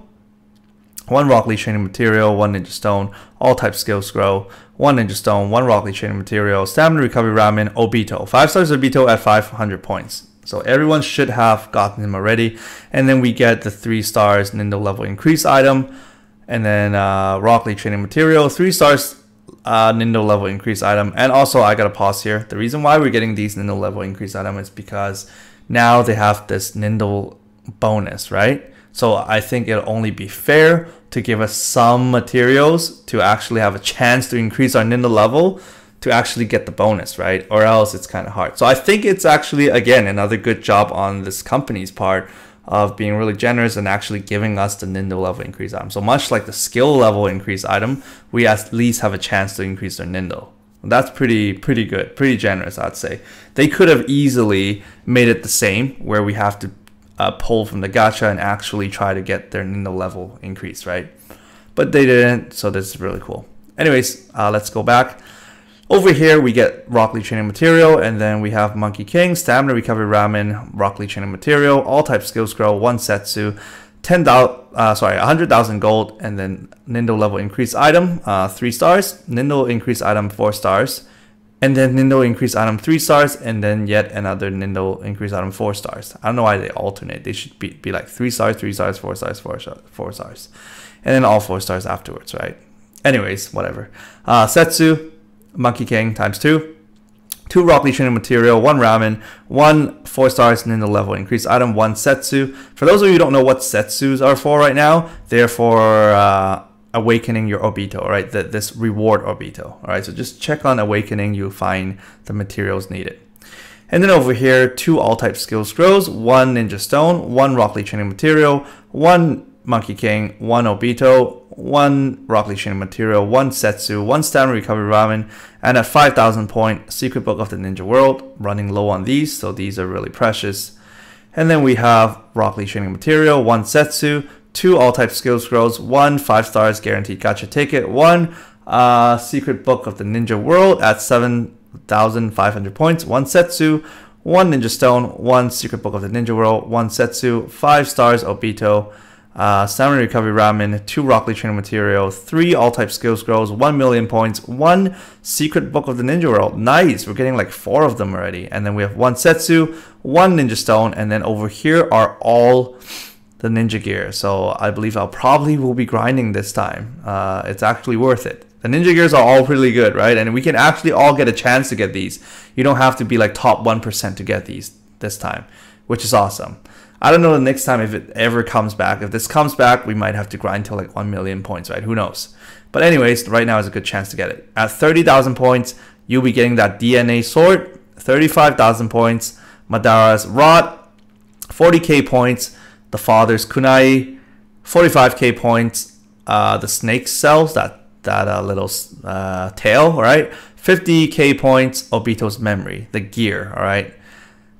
one Rock Lee training material, one Ninja Stone, all type skills grow, one Ninja Stone, one Rock Lee training material, stamina recovery ramen, Obito, five stars Obito at five hundred points. So everyone should have gotten him already. And then we get the three stars Nindo level increase item. And then uh, Rock Lee training material, three stars uh, Nindo level increase item. And also I got to pause here. The reason why we're getting these Nindo level increase item is because now they have this Nindo bonus, right? So I think it'll only be fair to give us some materials to actually have a chance to increase our Nindo level to actually get the bonus, right? Or else it's kind of hard. So I think it's actually, again, another good job on this company's part of being really generous and actually giving us the Nindo level increase item. So much like the skill level increase item, we at least have a chance to increase their Nindo. That's pretty pretty good, pretty generous, I'd say. They could have easily made it the same, where we have to uh, pull from the gacha and actually try to get their Nindo level increase, right? But they didn't, so this is really cool. Anyways, uh, let's go back. Over here, we get Rock Lee training material, and then we have Monkey King, stamina recovery ramen, Rock Lee training material, all type skills grow, one Setsu, ten thousand, uh, sorry, one hundred thousand gold, and then Nindo level increase item, uh, three stars, Nindo increase item, four stars, and then Nindo increase item, three stars, and then yet another Nindo increase item, four stars. I don't know why they alternate. They should be, be like three stars, three stars, four stars, four, four stars, and then all four stars afterwards, right? Anyways, whatever. Uh, Setsu, Monkey King times two, two Rock Lee training material, one ramen, one four stars Nindo level increase item, one Setsu. For those of you who don't know what Setsus are for right now, they're for uh, awakening your Obito, right? The, this reward Obito, all right? So just check on awakening, you'll find the materials needed. And then over here, two all type skills grows, one Ninja Stone, one Rock Lee training material, one Monkey King, one Obito, one Rock Lee training material, one Setsu, one stamina recovery ramen, and at five thousand point secret book of the ninja world. Running low on these, so these are really precious. And then we have Rock Lee training material, one Setsu, two all type skills grows, one five stars guaranteed gacha ticket, one uh, secret book of the ninja world at seven thousand five hundred points, one Setsu, one Ninja Stone, one secret book of the ninja world, one Setsu, five stars Obito, Uh, stamina recovery ramen, two Rock Lee training material, three all type skill scrolls, one million points, one secret book of the ninja world. Nice, we're getting like four of them already. And then we have one Setsu, one Ninja Stone, and then over here are all the ninja gear. So I believe I'll probably will be grinding this time. Uh, it's actually worth it. The ninja gears are all really good, right? And we can actually all get a chance to get these. You don't have to be like top one percent to get these this time, which is awesome. I don't know the next time if it ever comes back. If this comes back, we might have to grind till like one million points, right? Who knows? But anyways, right now is a good chance to get it. At thirty thousand points, you'll be getting that D N A sword. thirty-five thousand points, Madara's rod. forty K points, the father's kunai. forty-five K points, uh, the snake cells, that, that uh, little uh, tail, all right? fifty K points, Obito's memory, the gear, all right?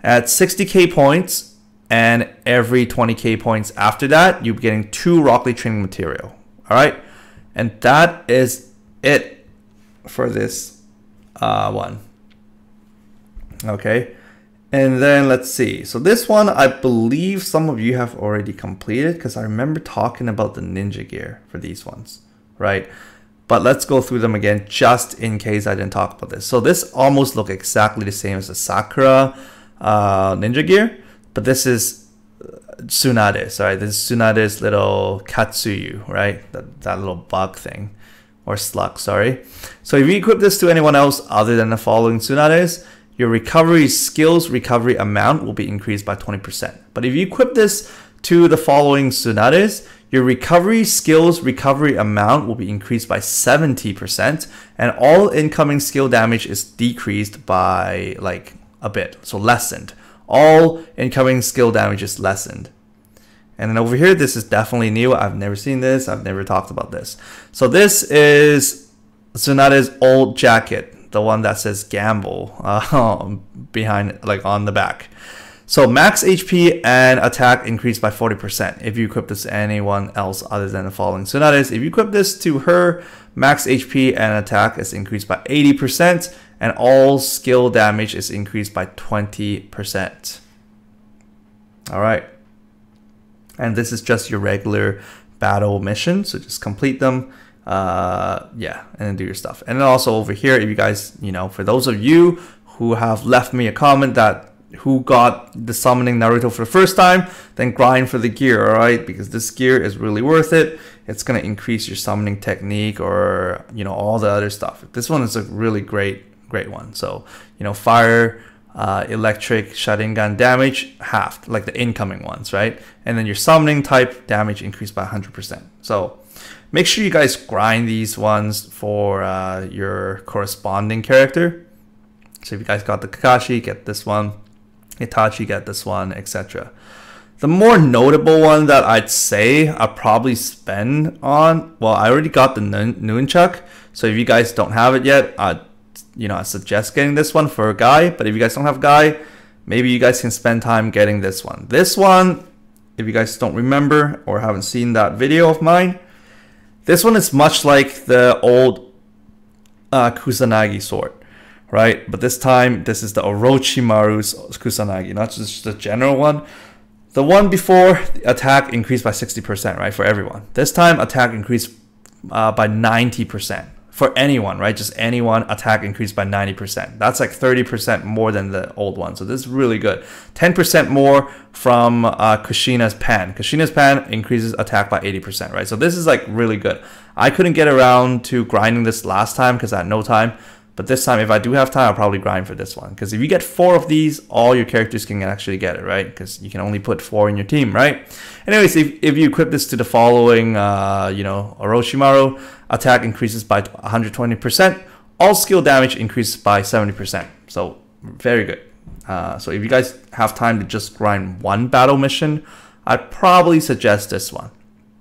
At sixty K points and every twenty K points after that, you're getting two Rock Lee training material. All right, and that is it for this uh, one. Okay, and then let's see. So this one, I believe some of you have already completed because I remember talking about the ninja gear for these ones, right? But let's go through them again just in case I didn't talk about this. So this almost look exactly the same as the Sakura uh, ninja gear, but this is Tsunade's, right? This is Tsunade's little Katsuyu, right? That, that little bug thing, or slug, sorry. So if you equip this to anyone else other than the following Tsunade's, your recovery skills recovery amount will be increased by twenty percent. But if you equip this to the following Tsunade's, your recovery skills recovery amount will be increased by seventy percent, and all incoming skill damage is decreased by like a bit, so lessened. All incoming skill damage is lessened. And then over here, this is definitely new. I've never seen this. I've never talked about this. So this is Tsunade's old jacket, the one that says Gamble uh, behind, like on the back. So max H P and attack increased by forty percent if you equip this to anyone else other than the following Tsunade's. If you equip this to her, max H P and attack is increased by eighty percent, and all skill damage is increased by twenty percent. All right. And this is just your regular battle mission, so just complete them. Uh, yeah, and then do your stuff. And then also over here, if you guys, you know, for those of you who have left me a comment that who got the summoning Naruto for the first time, then grind for the gear, all right? Because this gear is really worth it. It's going to increase your summoning technique, or, you know, all the other stuff. This one is a really great, great one. So, you know, fire, uh, electric, Sharingan damage, halved, like the incoming ones, right? And then your summoning type damage increased by one hundred percent. So make sure you guys grind these ones for uh, your corresponding character. So if you guys got the Kakashi, get this one. Itachi, get this one, et cetera. The more notable one that I'd say I'll probably spend on, well, I already got the Nunchuk, so if you guys don't have it yet, I, you know, I suggest getting this one for a guy. But if you guys don't have a guy, maybe you guys can spend time getting this one. This one, if you guys don't remember or haven't seen that video of mine, this one is much like the old uh, Kusanagi sword. Right, but this time this is the Orochimaru's Kusanagi, not just the general one. The one before, the attack increased by sixty percent, right, for everyone. This time attack increased uh, by ninety percent for anyone, right? Just anyone, attack increased by ninety percent. That's like thirty percent more than the old one. So this is really good. ten percent more from uh, Kushina's Pan. Kushina's Pan increases attack by eighty percent, right? So this is like really good. I couldn't get around to grinding this last time because I had no time. But this time, if I do have time, I'll probably grind for this one. Because if you get four of these, all your characters can actually get it, right? Because you can only put four in your team, right? Anyways, if, if you equip this to the following, uh, you know, Orochimaru, attack increases by one hundred twenty percent. All skill damage increases by seventy percent. So, very good. Uh, so, if you guys have time to just grind one battle mission, I'd probably suggest this one.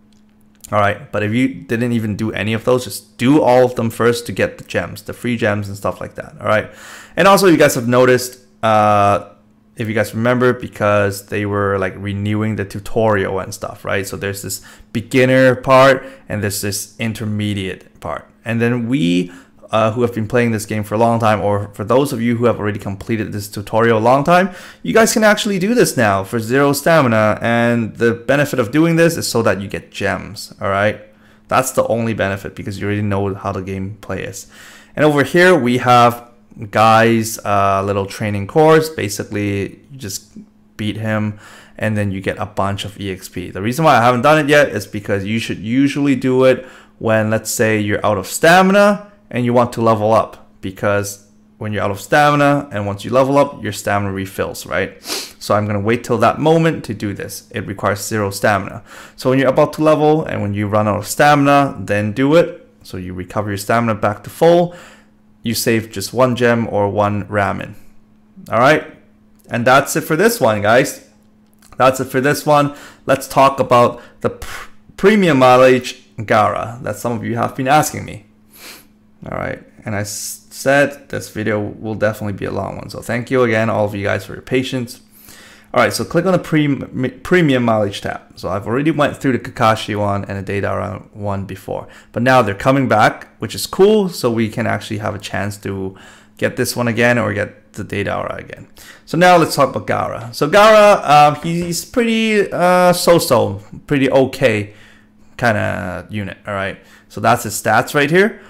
All right, but if you didn't even do any of those, just do all of them first to get the gems, the free gems and stuff like that. All right, and also you guys have noticed, uh, if you guys remember, because they were like renewing the tutorial and stuff, right? So there's this beginner part and there's this intermediate part, and then we uh, who have been playing this game for a long time, or for those of you who have already completed this tutorial a long time, you guys can actually do this now for zero stamina. And the benefit of doing this is so that you get gems. All right, that's the only benefit, because you already know how the gameplay is. And over here we have Guy's uh, little training course. Basically, you just beat him and then you get a bunch of E X P. The reason why I haven't done it yet is because you should usually do it when, let's say, you're out of stamina and you want to level up, because when you're out of stamina and once you level up, your stamina refills, right? So I'm going to wait till that moment to do this. It requires zero stamina. So when you're about to level and when you run out of stamina, then do it. So you recover your stamina back to full. You save just one gem or one ramen. All right. And that's it for this one, guys. That's it for this one. Let's talk about the pr premium mileage Gara that some of you have been asking me. All right, and I said, this video will definitely be a long one. So thank you again, all of you guys, for your patience. All right, so click on the pre premium mileage tab. So I've already went through the Kakashi one and the Deidara one before, but now they're coming back, which is cool. So we can actually have a chance to get this one again or get the Deidara again. So now let's talk about Gaara. So Gaara, um, he's pretty uh, so-so, pretty okay kind of unit. All right, so that's his stats right here.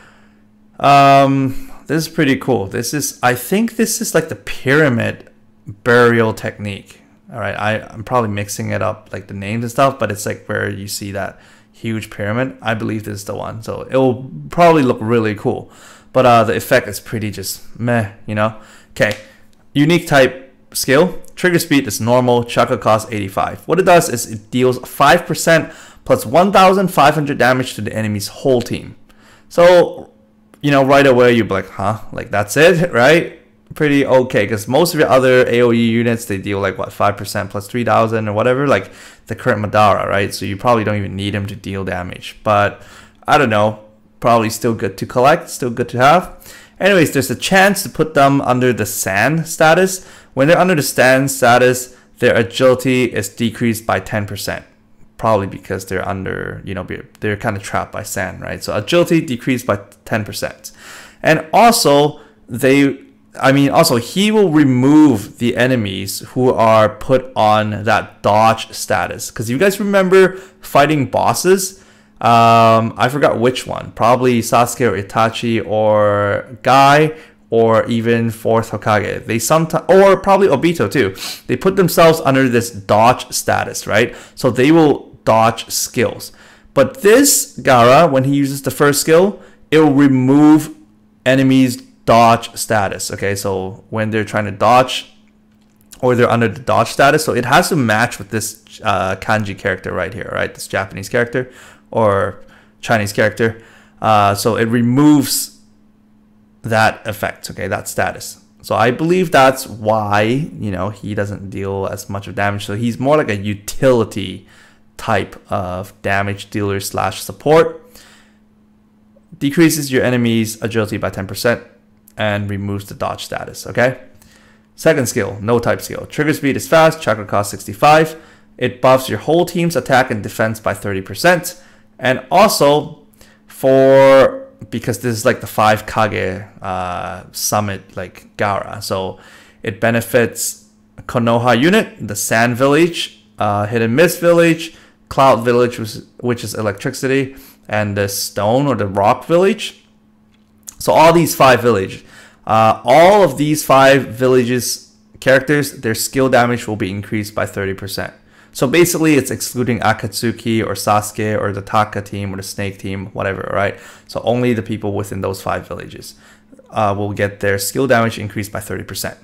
Um, this is pretty cool. This is, I think this is like the pyramid burial technique. All right, I, I'm probably mixing it up, like the names and stuff, but it's like where you see that huge pyramid. I believe this is the one. So it will probably look really cool. But uh, the effect is pretty just meh, you know? Okay, unique type skill. Trigger speed is normal. Chakra cost eighty-five. What it does is it deals five percent plus one thousand five hundred damage to the enemy's whole team. So, you know, right away you're like, huh? Like that's it, right? Pretty okay, because most of your other A O E units, they deal like what, five percent plus three thousand or whatever, like the current Madara, right? So you probably don't even need him to deal damage, but I don't know, probably still good to collect, still good to have. Anyways, there's a chance to put them under the sand status. When they're under the sand status, their agility is decreased by ten percent, probably because they're under, you know, they're kind of trapped by sand, right? So agility decreased by ten percent. And also they I mean, also, he will remove the enemies who are put on that dodge status. Because you guys remember fighting bosses? Um, I forgot which one. Probably Sasuke or Itachi or Guy or even fourth Hokage. They sometimes, or probably Obito too. They put themselves under this dodge status, right? So they will dodge skills. But this Gaara, when he uses the first skill, it will remove enemies' dodge status. Okay, so when they're trying to dodge or they're under the dodge status, so it has to match with this uh, kanji character right here, right? This Japanese character or Chinese character. Uh, so it removes that effect, okay, that status. So I believe that's why, you know, he doesn't deal as much of damage. So he's more like a utility type of damage dealer slash support. Decreases your enemy's agility by ten percent. And removes the dodge status, okay? Second skill, no type skill. Trigger speed is fast, chakra cost sixty-five. It buffs your whole team's attack and defense by thirty percent. And also, for, because this is like the five Kage uh, summit, like Gaara. So it benefits Konoha unit, the Sand Village, uh, Hidden Mist Village, Cloud Village, which is, which is electricity, and the Stone or the Rock Village. So all these five villages, uh, all of these five villages characters, their skill damage will be increased by thirty percent. So basically it's excluding Akatsuki or Sasuke or the Taka team or the Snake team, whatever, right? So only the people within those five villages uh, will get their skill damage increased by thirty percent.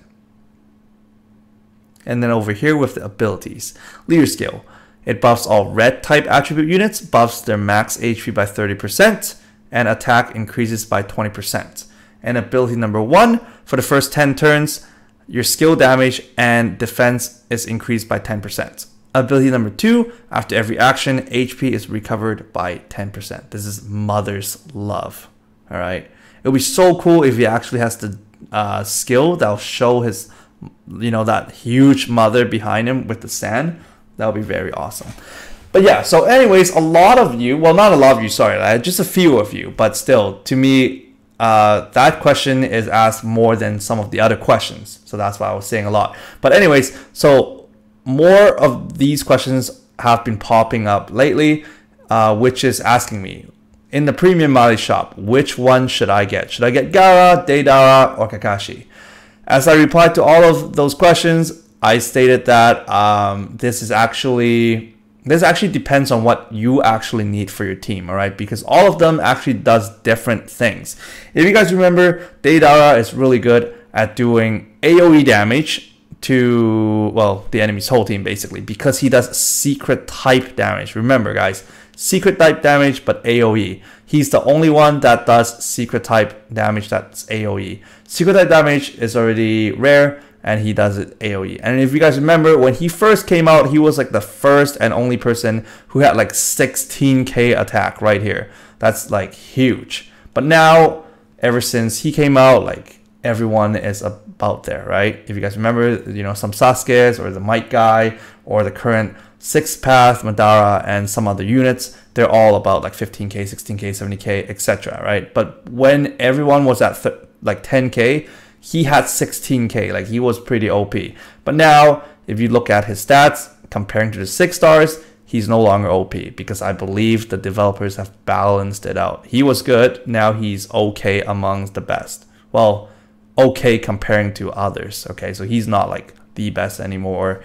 And then over here with the abilities, leader skill, it buffs all red type attribute units, buffs their max H P by thirty percent. And attack increases by twenty percent. And ability number one, for the first ten turns, your skill damage and defense is increased by ten percent. Ability number two, after every action, H P is recovered by ten percent. This is mother's love, all right? It would be so cool if he actually has the uh, skill that'll show his, you know, that huge mother behind him with the sand. That would be very awesome. But yeah, so anyways, a lot of you, well, not a lot of you, sorry, just a few of you, but still, to me, uh, that question is asked more than some of the other questions. So that's why I was saying a lot. But anyways, so more of these questions have been popping up lately, uh, which is asking me, in the premium mileage shop, which one should I get? Should I get Gaara, Deidara, or Kakashi? As I replied to all of those questions, I stated that um, this is actually... This actually depends on what you actually need for your team, all right? Because all of them actually does different things. If you guys remember, Deidara is really good at doing A O E damage to, well, the enemy's whole team, basically, because he does secret type damage. Remember, guys, secret type damage, but A O E. He's the only one that does secret type damage that's A O E. Secret type damage is already rare, and he does it A O E. And if you guys remember, when he first came out, he was like the first and only person who had like sixteen K attack right here. That's like huge. But now ever since he came out, like everyone is about there, right? If you guys remember, you know, some Sasuke's or the Might Guy or the current Sixth Path, Madara, and some other units, they're all about like fifteen K, sixteen K, seventy K, et cetera, right? But when everyone was at th like ten K, he had sixteen K, like he was pretty O P. But now, if you look at his stats, comparing to the six stars, he's no longer O P because I believe the developers have balanced it out. He was good, now he's okay amongst the best. Well, okay comparing to others, okay? So he's not like the best anymore,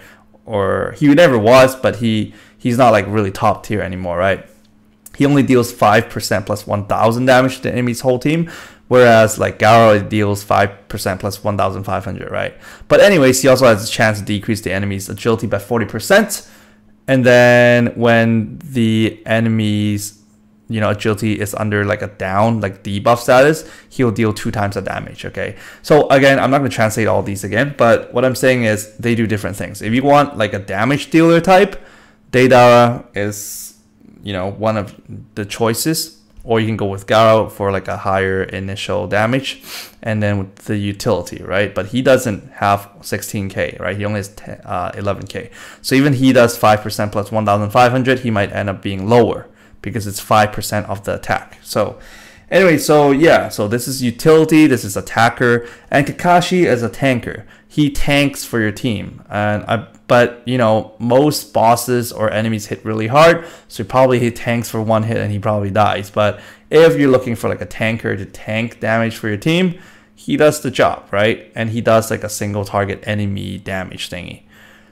or he never was, but he he's not like really top tier anymore, right? He only deals five percent plus one thousand damage to the enemy's whole team, whereas like Gaara deals five percent plus one thousand five hundred, right? But anyways, he also has a chance to decrease the enemy's agility by forty percent. And then when the enemy's, you know, agility is under like a down, like debuff status, he'll deal two times the damage, okay? So again, I'm not going to translate all these again, but what I'm saying is they do different things. If you want like a damage dealer type, Deidara is, you know, one of the choices, or you can go with Gaara for like a higher initial damage, and then with the utility, right? But he doesn't have sixteen K, right? He only has uh, eleven K. So even he does five percent plus one thousand five hundred, he might end up being lower because it's five percent of the attack. So anyway, so yeah, so this is utility, this is attacker, and Kakashi is a tanker. He tanks for your team, and I, but you know, most bosses or enemies hit really hard, so he probably hit tanks for one hit and he probably dies. But if you're looking for like a tanker to tank damage for your team, he does the job, right? And he does like a single target enemy damage thingy.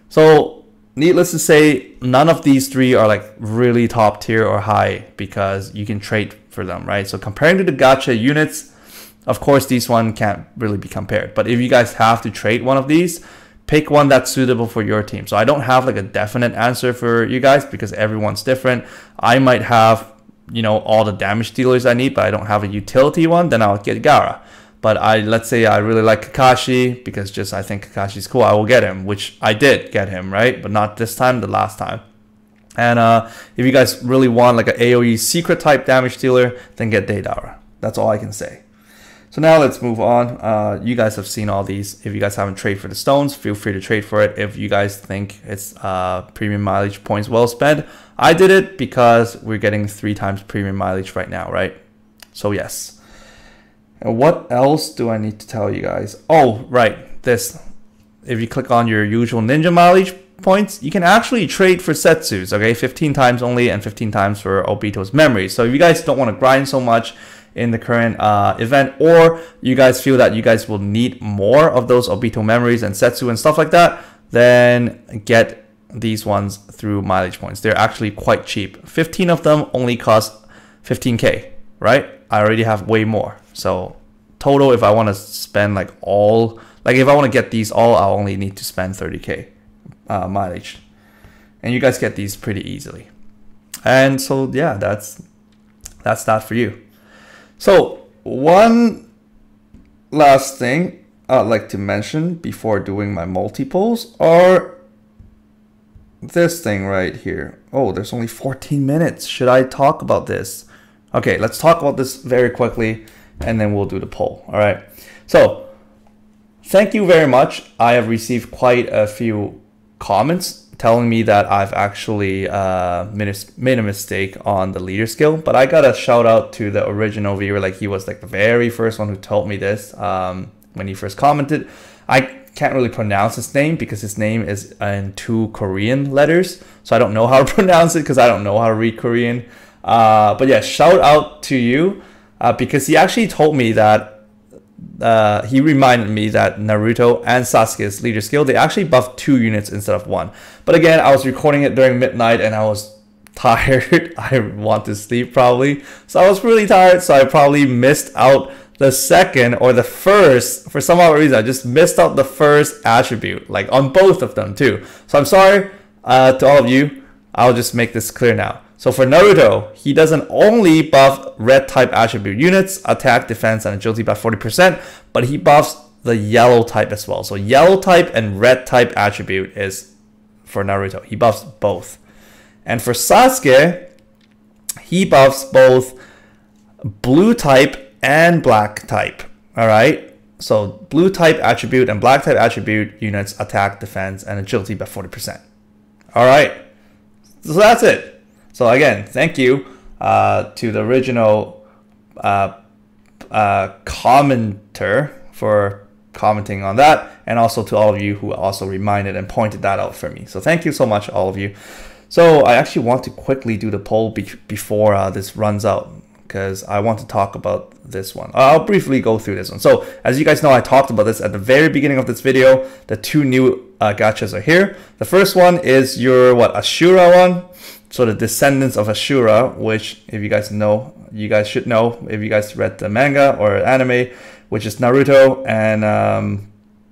So needless to say, none of these three are like really top tier or high because you can trade for them, right? So comparing to the gacha units, of course, these one can't really be compared. But if you guys have to trade one of these, pick one that's suitable for your team. So I don't have like a definite answer for you guys because everyone's different. I might have, you know, all the damage dealers I need, but I don't have a utility one, then I'll get Gaara. But I, let's say I really like Kakashi because just I think Kakashi's cool, I will get him, which I did get him, right? But not this time, the last time. And uh, if you guys really want like an AoE secret type damage dealer, then get Deidara. That's all I can say. So now let's move on. Uh, you guys have seen all these. If you guys haven't traded for the stones, feel free to trade for it. If you guys think it's uh, premium mileage points well spent, I did it because we're getting three times premium mileage right now, right? So yes. And what else do I need to tell you guys? Oh, right, this. If you click on your usual ninja mileage points, you can actually trade for Setsu's, okay? fifteen times only and fifteen times for Obito's memory. So if you guys don't want to grind so much in the current uh, event, or you guys feel that you guys will need more of those Obito memories and Setsu and stuff like that, then get these ones through mileage points. They're actually quite cheap. fifteen of them only cost fifteen K, right? I already have way more. So total, if I want to spend like all, like if I want to get these all, I'll only need to spend thirty K uh, mileage. And you guys get these pretty easily. And so yeah, that's that's that for you. So one last thing I'd like to mention before doing my multiples are this thing right here. Oh, there's only fourteen minutes. Should I talk about this? Okay, let's talk about this very quickly and then we'll do the poll. All right. So thank you very much. I have received quite a few comments telling me that I've actually uh, made a mistake on the leader skill, but I got a shout out to the original viewer. Like he was like the very first one who told me this um, when he first commented. I can't really pronounce his name because his name is in two Korean letters, so I don't know how to pronounce it because I don't know how to read Korean. Uh, but yeah, shout out to you uh, because he actually told me that Uh, he reminded me that Naruto and Sasuke's leader skill, they actually buffed two units instead of one. But again, I was recording it during midnight and I was tired. I want to sleep probably. So I was really tired. So I probably missed out the second or the first, for some other reason, I just missed out the first attribute, like on both of them too. So I'm sorry uh, to all of you. I'll just make this clear now. So for Naruto, he doesn't only buff red type attribute units, attack, defense, and agility by forty percent, but he buffs the yellow type as well. So yellow type and red type attribute is for Naruto. He buffs both. And for Sasuke, he buffs both blue type and black type. All right. So blue type attribute and black type attribute units attack, defense, and agility by forty percent. All right. So that's it. So again, thank you uh, to the original uh, uh, commenter for commenting on that, and also to all of you who also reminded and pointed that out for me. So thank you so much, all of you. So I actually want to quickly do the poll be before uh, this runs out, because I want to talk about this one. I'll briefly go through this one. So as you guys know, I talked about this at the very beginning of this video. The two new uh, gachas are here. The first one is your what Ashura one. So the descendants of Ashura, which if you guys know, you guys should know if you guys read the manga or anime, which is Naruto and um,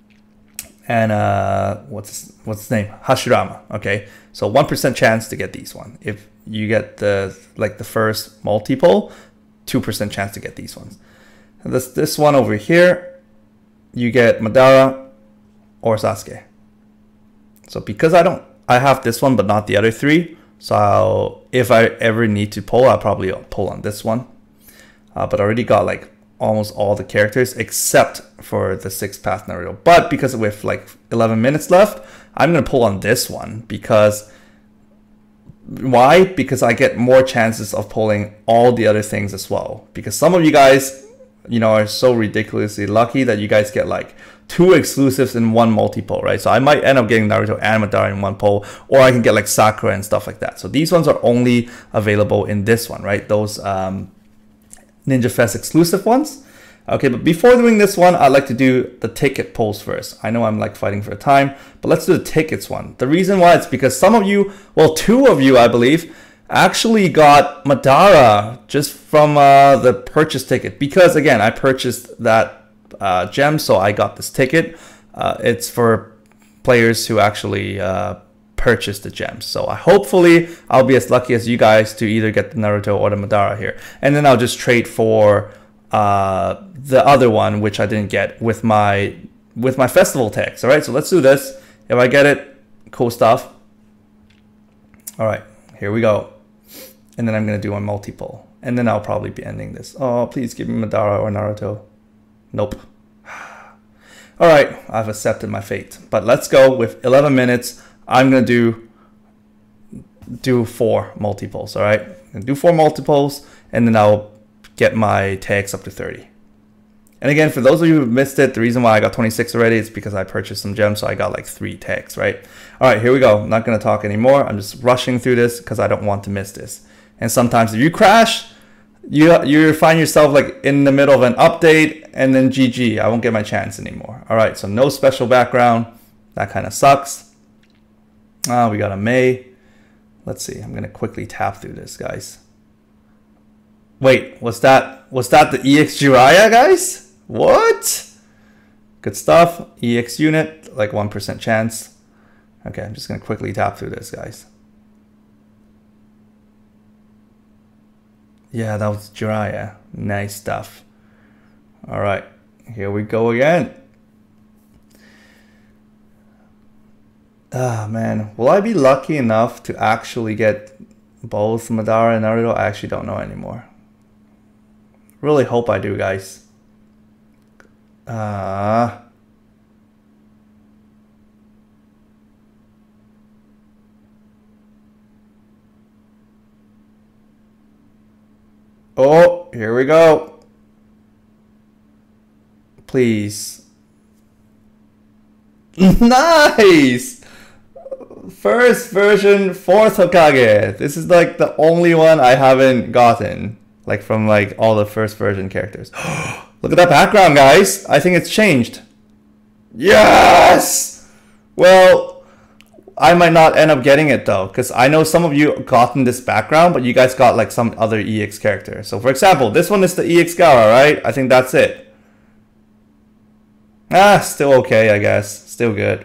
and uh, what's what's his name? Hashirama. Okay, so one percent chance to get these one. If you get the like the first multiple, two percent chance to get these ones. And this this one over here, you get Madara or Sasuke. So because I don't, I have this one but not the other three. So I'll, if I ever need to pull, I'll probably pull on this one. Uh, but I already got like almost all the characters except for the sixth path Naruto. But because with like eleven minutes left, I'm gonna pull on this one because why? Because I get more chances of pulling all the other things as well. Because some of you guys, you know, are so ridiculously lucky that you guys get like two exclusives in one multi-pull, right? So I might end up getting Naruto and Madara in one pull, or I can get like Sakura and stuff like that. So these ones are only available in this one, right? Those um, Ninja Fest exclusive ones. Okay, but before doing this one, I'd like to do the ticket polls first. I know I'm like fighting for time, but let's do the tickets one. The reason why it's because some of you, well, two of you, I believe, actually got Madara just from uh, the purchase ticket. Because again, I purchased that uh, gem, so I got this ticket. Uh, it's for players who actually uh, purchase the gems. So I, hopefully I'll be as lucky as you guys to either get the Naruto or the Madara here. And then I'll just trade for uh the other one, which I didn't get with my with my festival tags. All right, so let's do this. If I get it, cool stuff. All right, here we go. And then I'm gonna do a multiple, and then I'll probably be ending this. Oh, please give me Madara or Naruto. Nope. All right, I've accepted my fate. But let's go with eleven minutes. I'm gonna do do four multiples. All right, I'm gonna do four multiples, and then I'll get my tags up to thirty. And again, for those of you who missed it, the reason why I got twenty-six already is because I purchased some gems, so I got like three tags, right? All right, here we go. I'm not going to talk anymore. I'm just rushing through this because I don't want to miss this. And sometimes if you crash, you you find yourself like in the middle of an update, and then G G. I won't get my chance anymore. All right, so no special background. That kind of sucks. Ah, oh, we got a May. Let's see. I'm going to quickly tap through this, guys. Wait, was that was that the E X Jiraiya, guys? What? Good stuff. E X unit, like one percent chance. Okay, I'm just gonna quickly tap through this, guys. Yeah, that was Jiraiya. Nice stuff. All right, here we go again. Ah, man, will I be lucky enough to actually get both Madara and Naruto? I actually don't know anymore. Really hope I do, guys. Uh, oh, here we go. Please. Nice! First version, fourth Hokage. This is like the only one I haven't gotten. Like from like all the first version characters. Look at that background, guys. I think it's changed. Yes! Well, I might not end up getting it though, because I know some of you gotten this background, but you guys got like some other E X character. So for example, this one is the E X Gaara, right? I think that's it. Ah, still okay, I guess. Still good.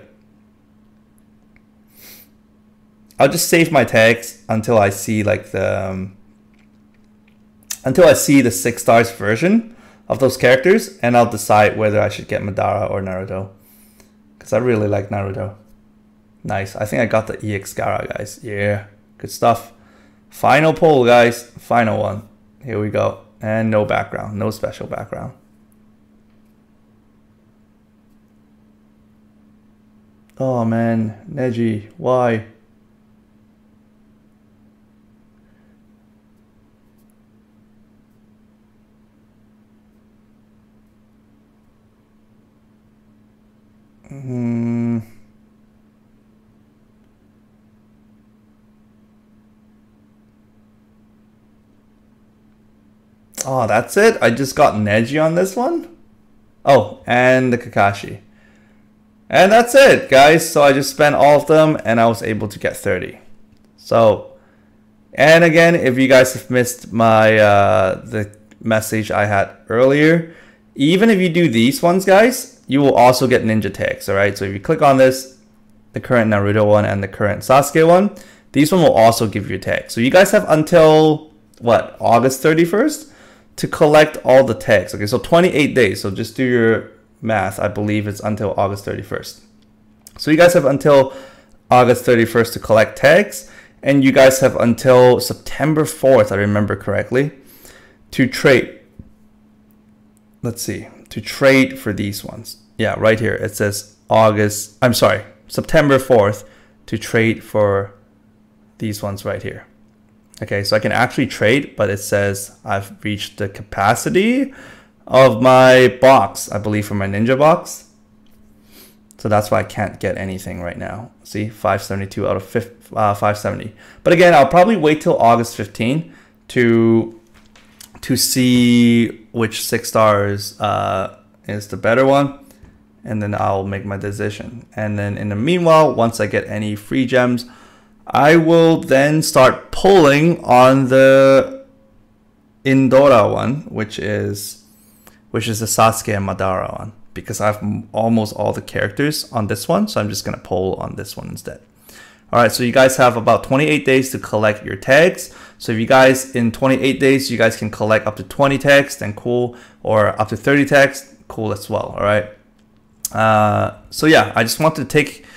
I'll just save my tags until I see like the... Um, until I see the six stars version of those characters, and I'll decide whether I should get Madara or Naruto. Because I really like Naruto. Nice. I think I got the E X Gaara, guys. Yeah. Good stuff. Final poll, guys. Final one. Here we go. and no background, no special background. Oh man, Neji, why? Hmm. Oh, that's it? I just got Neji on this one? Oh, and the Kakashi. And that's it, guys. So I just spent all of them and I was able to get thirty. So, and again, if you guys have missed my uh, the message I had earlier, even if you do these ones, guys, you will also get ninja tags, all right? So if you click on this, the current Naruto one and the current Sasuke one, these one will also give you a tag. So you guys have until, what, August thirty-first to collect all the tags. Okay, so twenty-eight days. So just do your math. I believe it's until August thirty-first. So you guys have until August thirty-first to collect tags, and you guys have until September fourth, I remember correctly, to trade. Let's see, to trade for these ones. Yeah, right here it says August, I'm sorry, September fourth to trade for these ones right here. Okay, so I can actually trade, but it says I've reached the capacity of my box, I believe, for my ninja box. So that's why I can't get anything right now. See, five seventy-two out of uh, five seventy. But again, I'll probably wait till August fifteenth to to see which six stars uh, is the better one, and then I'll make my decision. And then in the meanwhile, once I get any free gems, I will then start pulling on the Indora one, which is which is the Sasuke and Madara one, because I have almost all the characters on this one, so I'm just gonna pull on this one instead. All right, so you guys have about twenty-eight days to collect your tags. So if you guys, in twenty-eight days, you guys can collect up to twenty tags, then cool, or up to thirty tags, cool as well, all right? Uh, so yeah, I just wanted to take,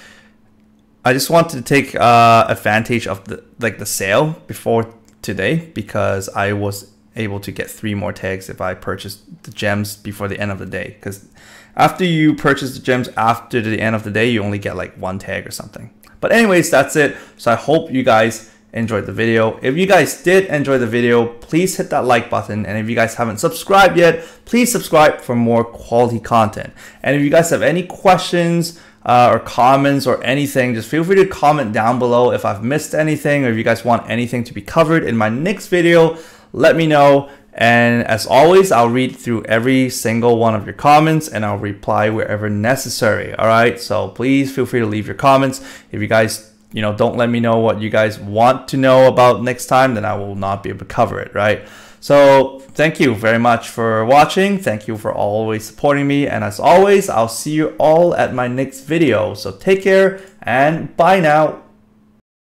I just wanted to take uh, advantage of the like the sale before today, because I was able to get three more tags if I purchased the gems before the end of the day. Because after you purchase the gems after the end of the day, you only get like one tag or something. But anyways, that's it. So I hope you guys enjoyed the video. If you guys did enjoy the video, please hit that like button. And if you guys haven't subscribed yet, please subscribe for more quality content. And if you guys have any questions uh, or comments or anything, just feel free to comment down below if I've missed anything, or if you guys want anything to be covered in my next video, let me know. And as always, I'll read through every single one of your comments and I'll reply wherever necessary. All right, so please feel free to leave your comments. If you guys, you know, don't let me know what you guys want to know about next time, then I will not be able to cover it, right? So thank you very much for watching. Thank you for always supporting me. And as always, I'll see you all at my next video. So take care and bye now.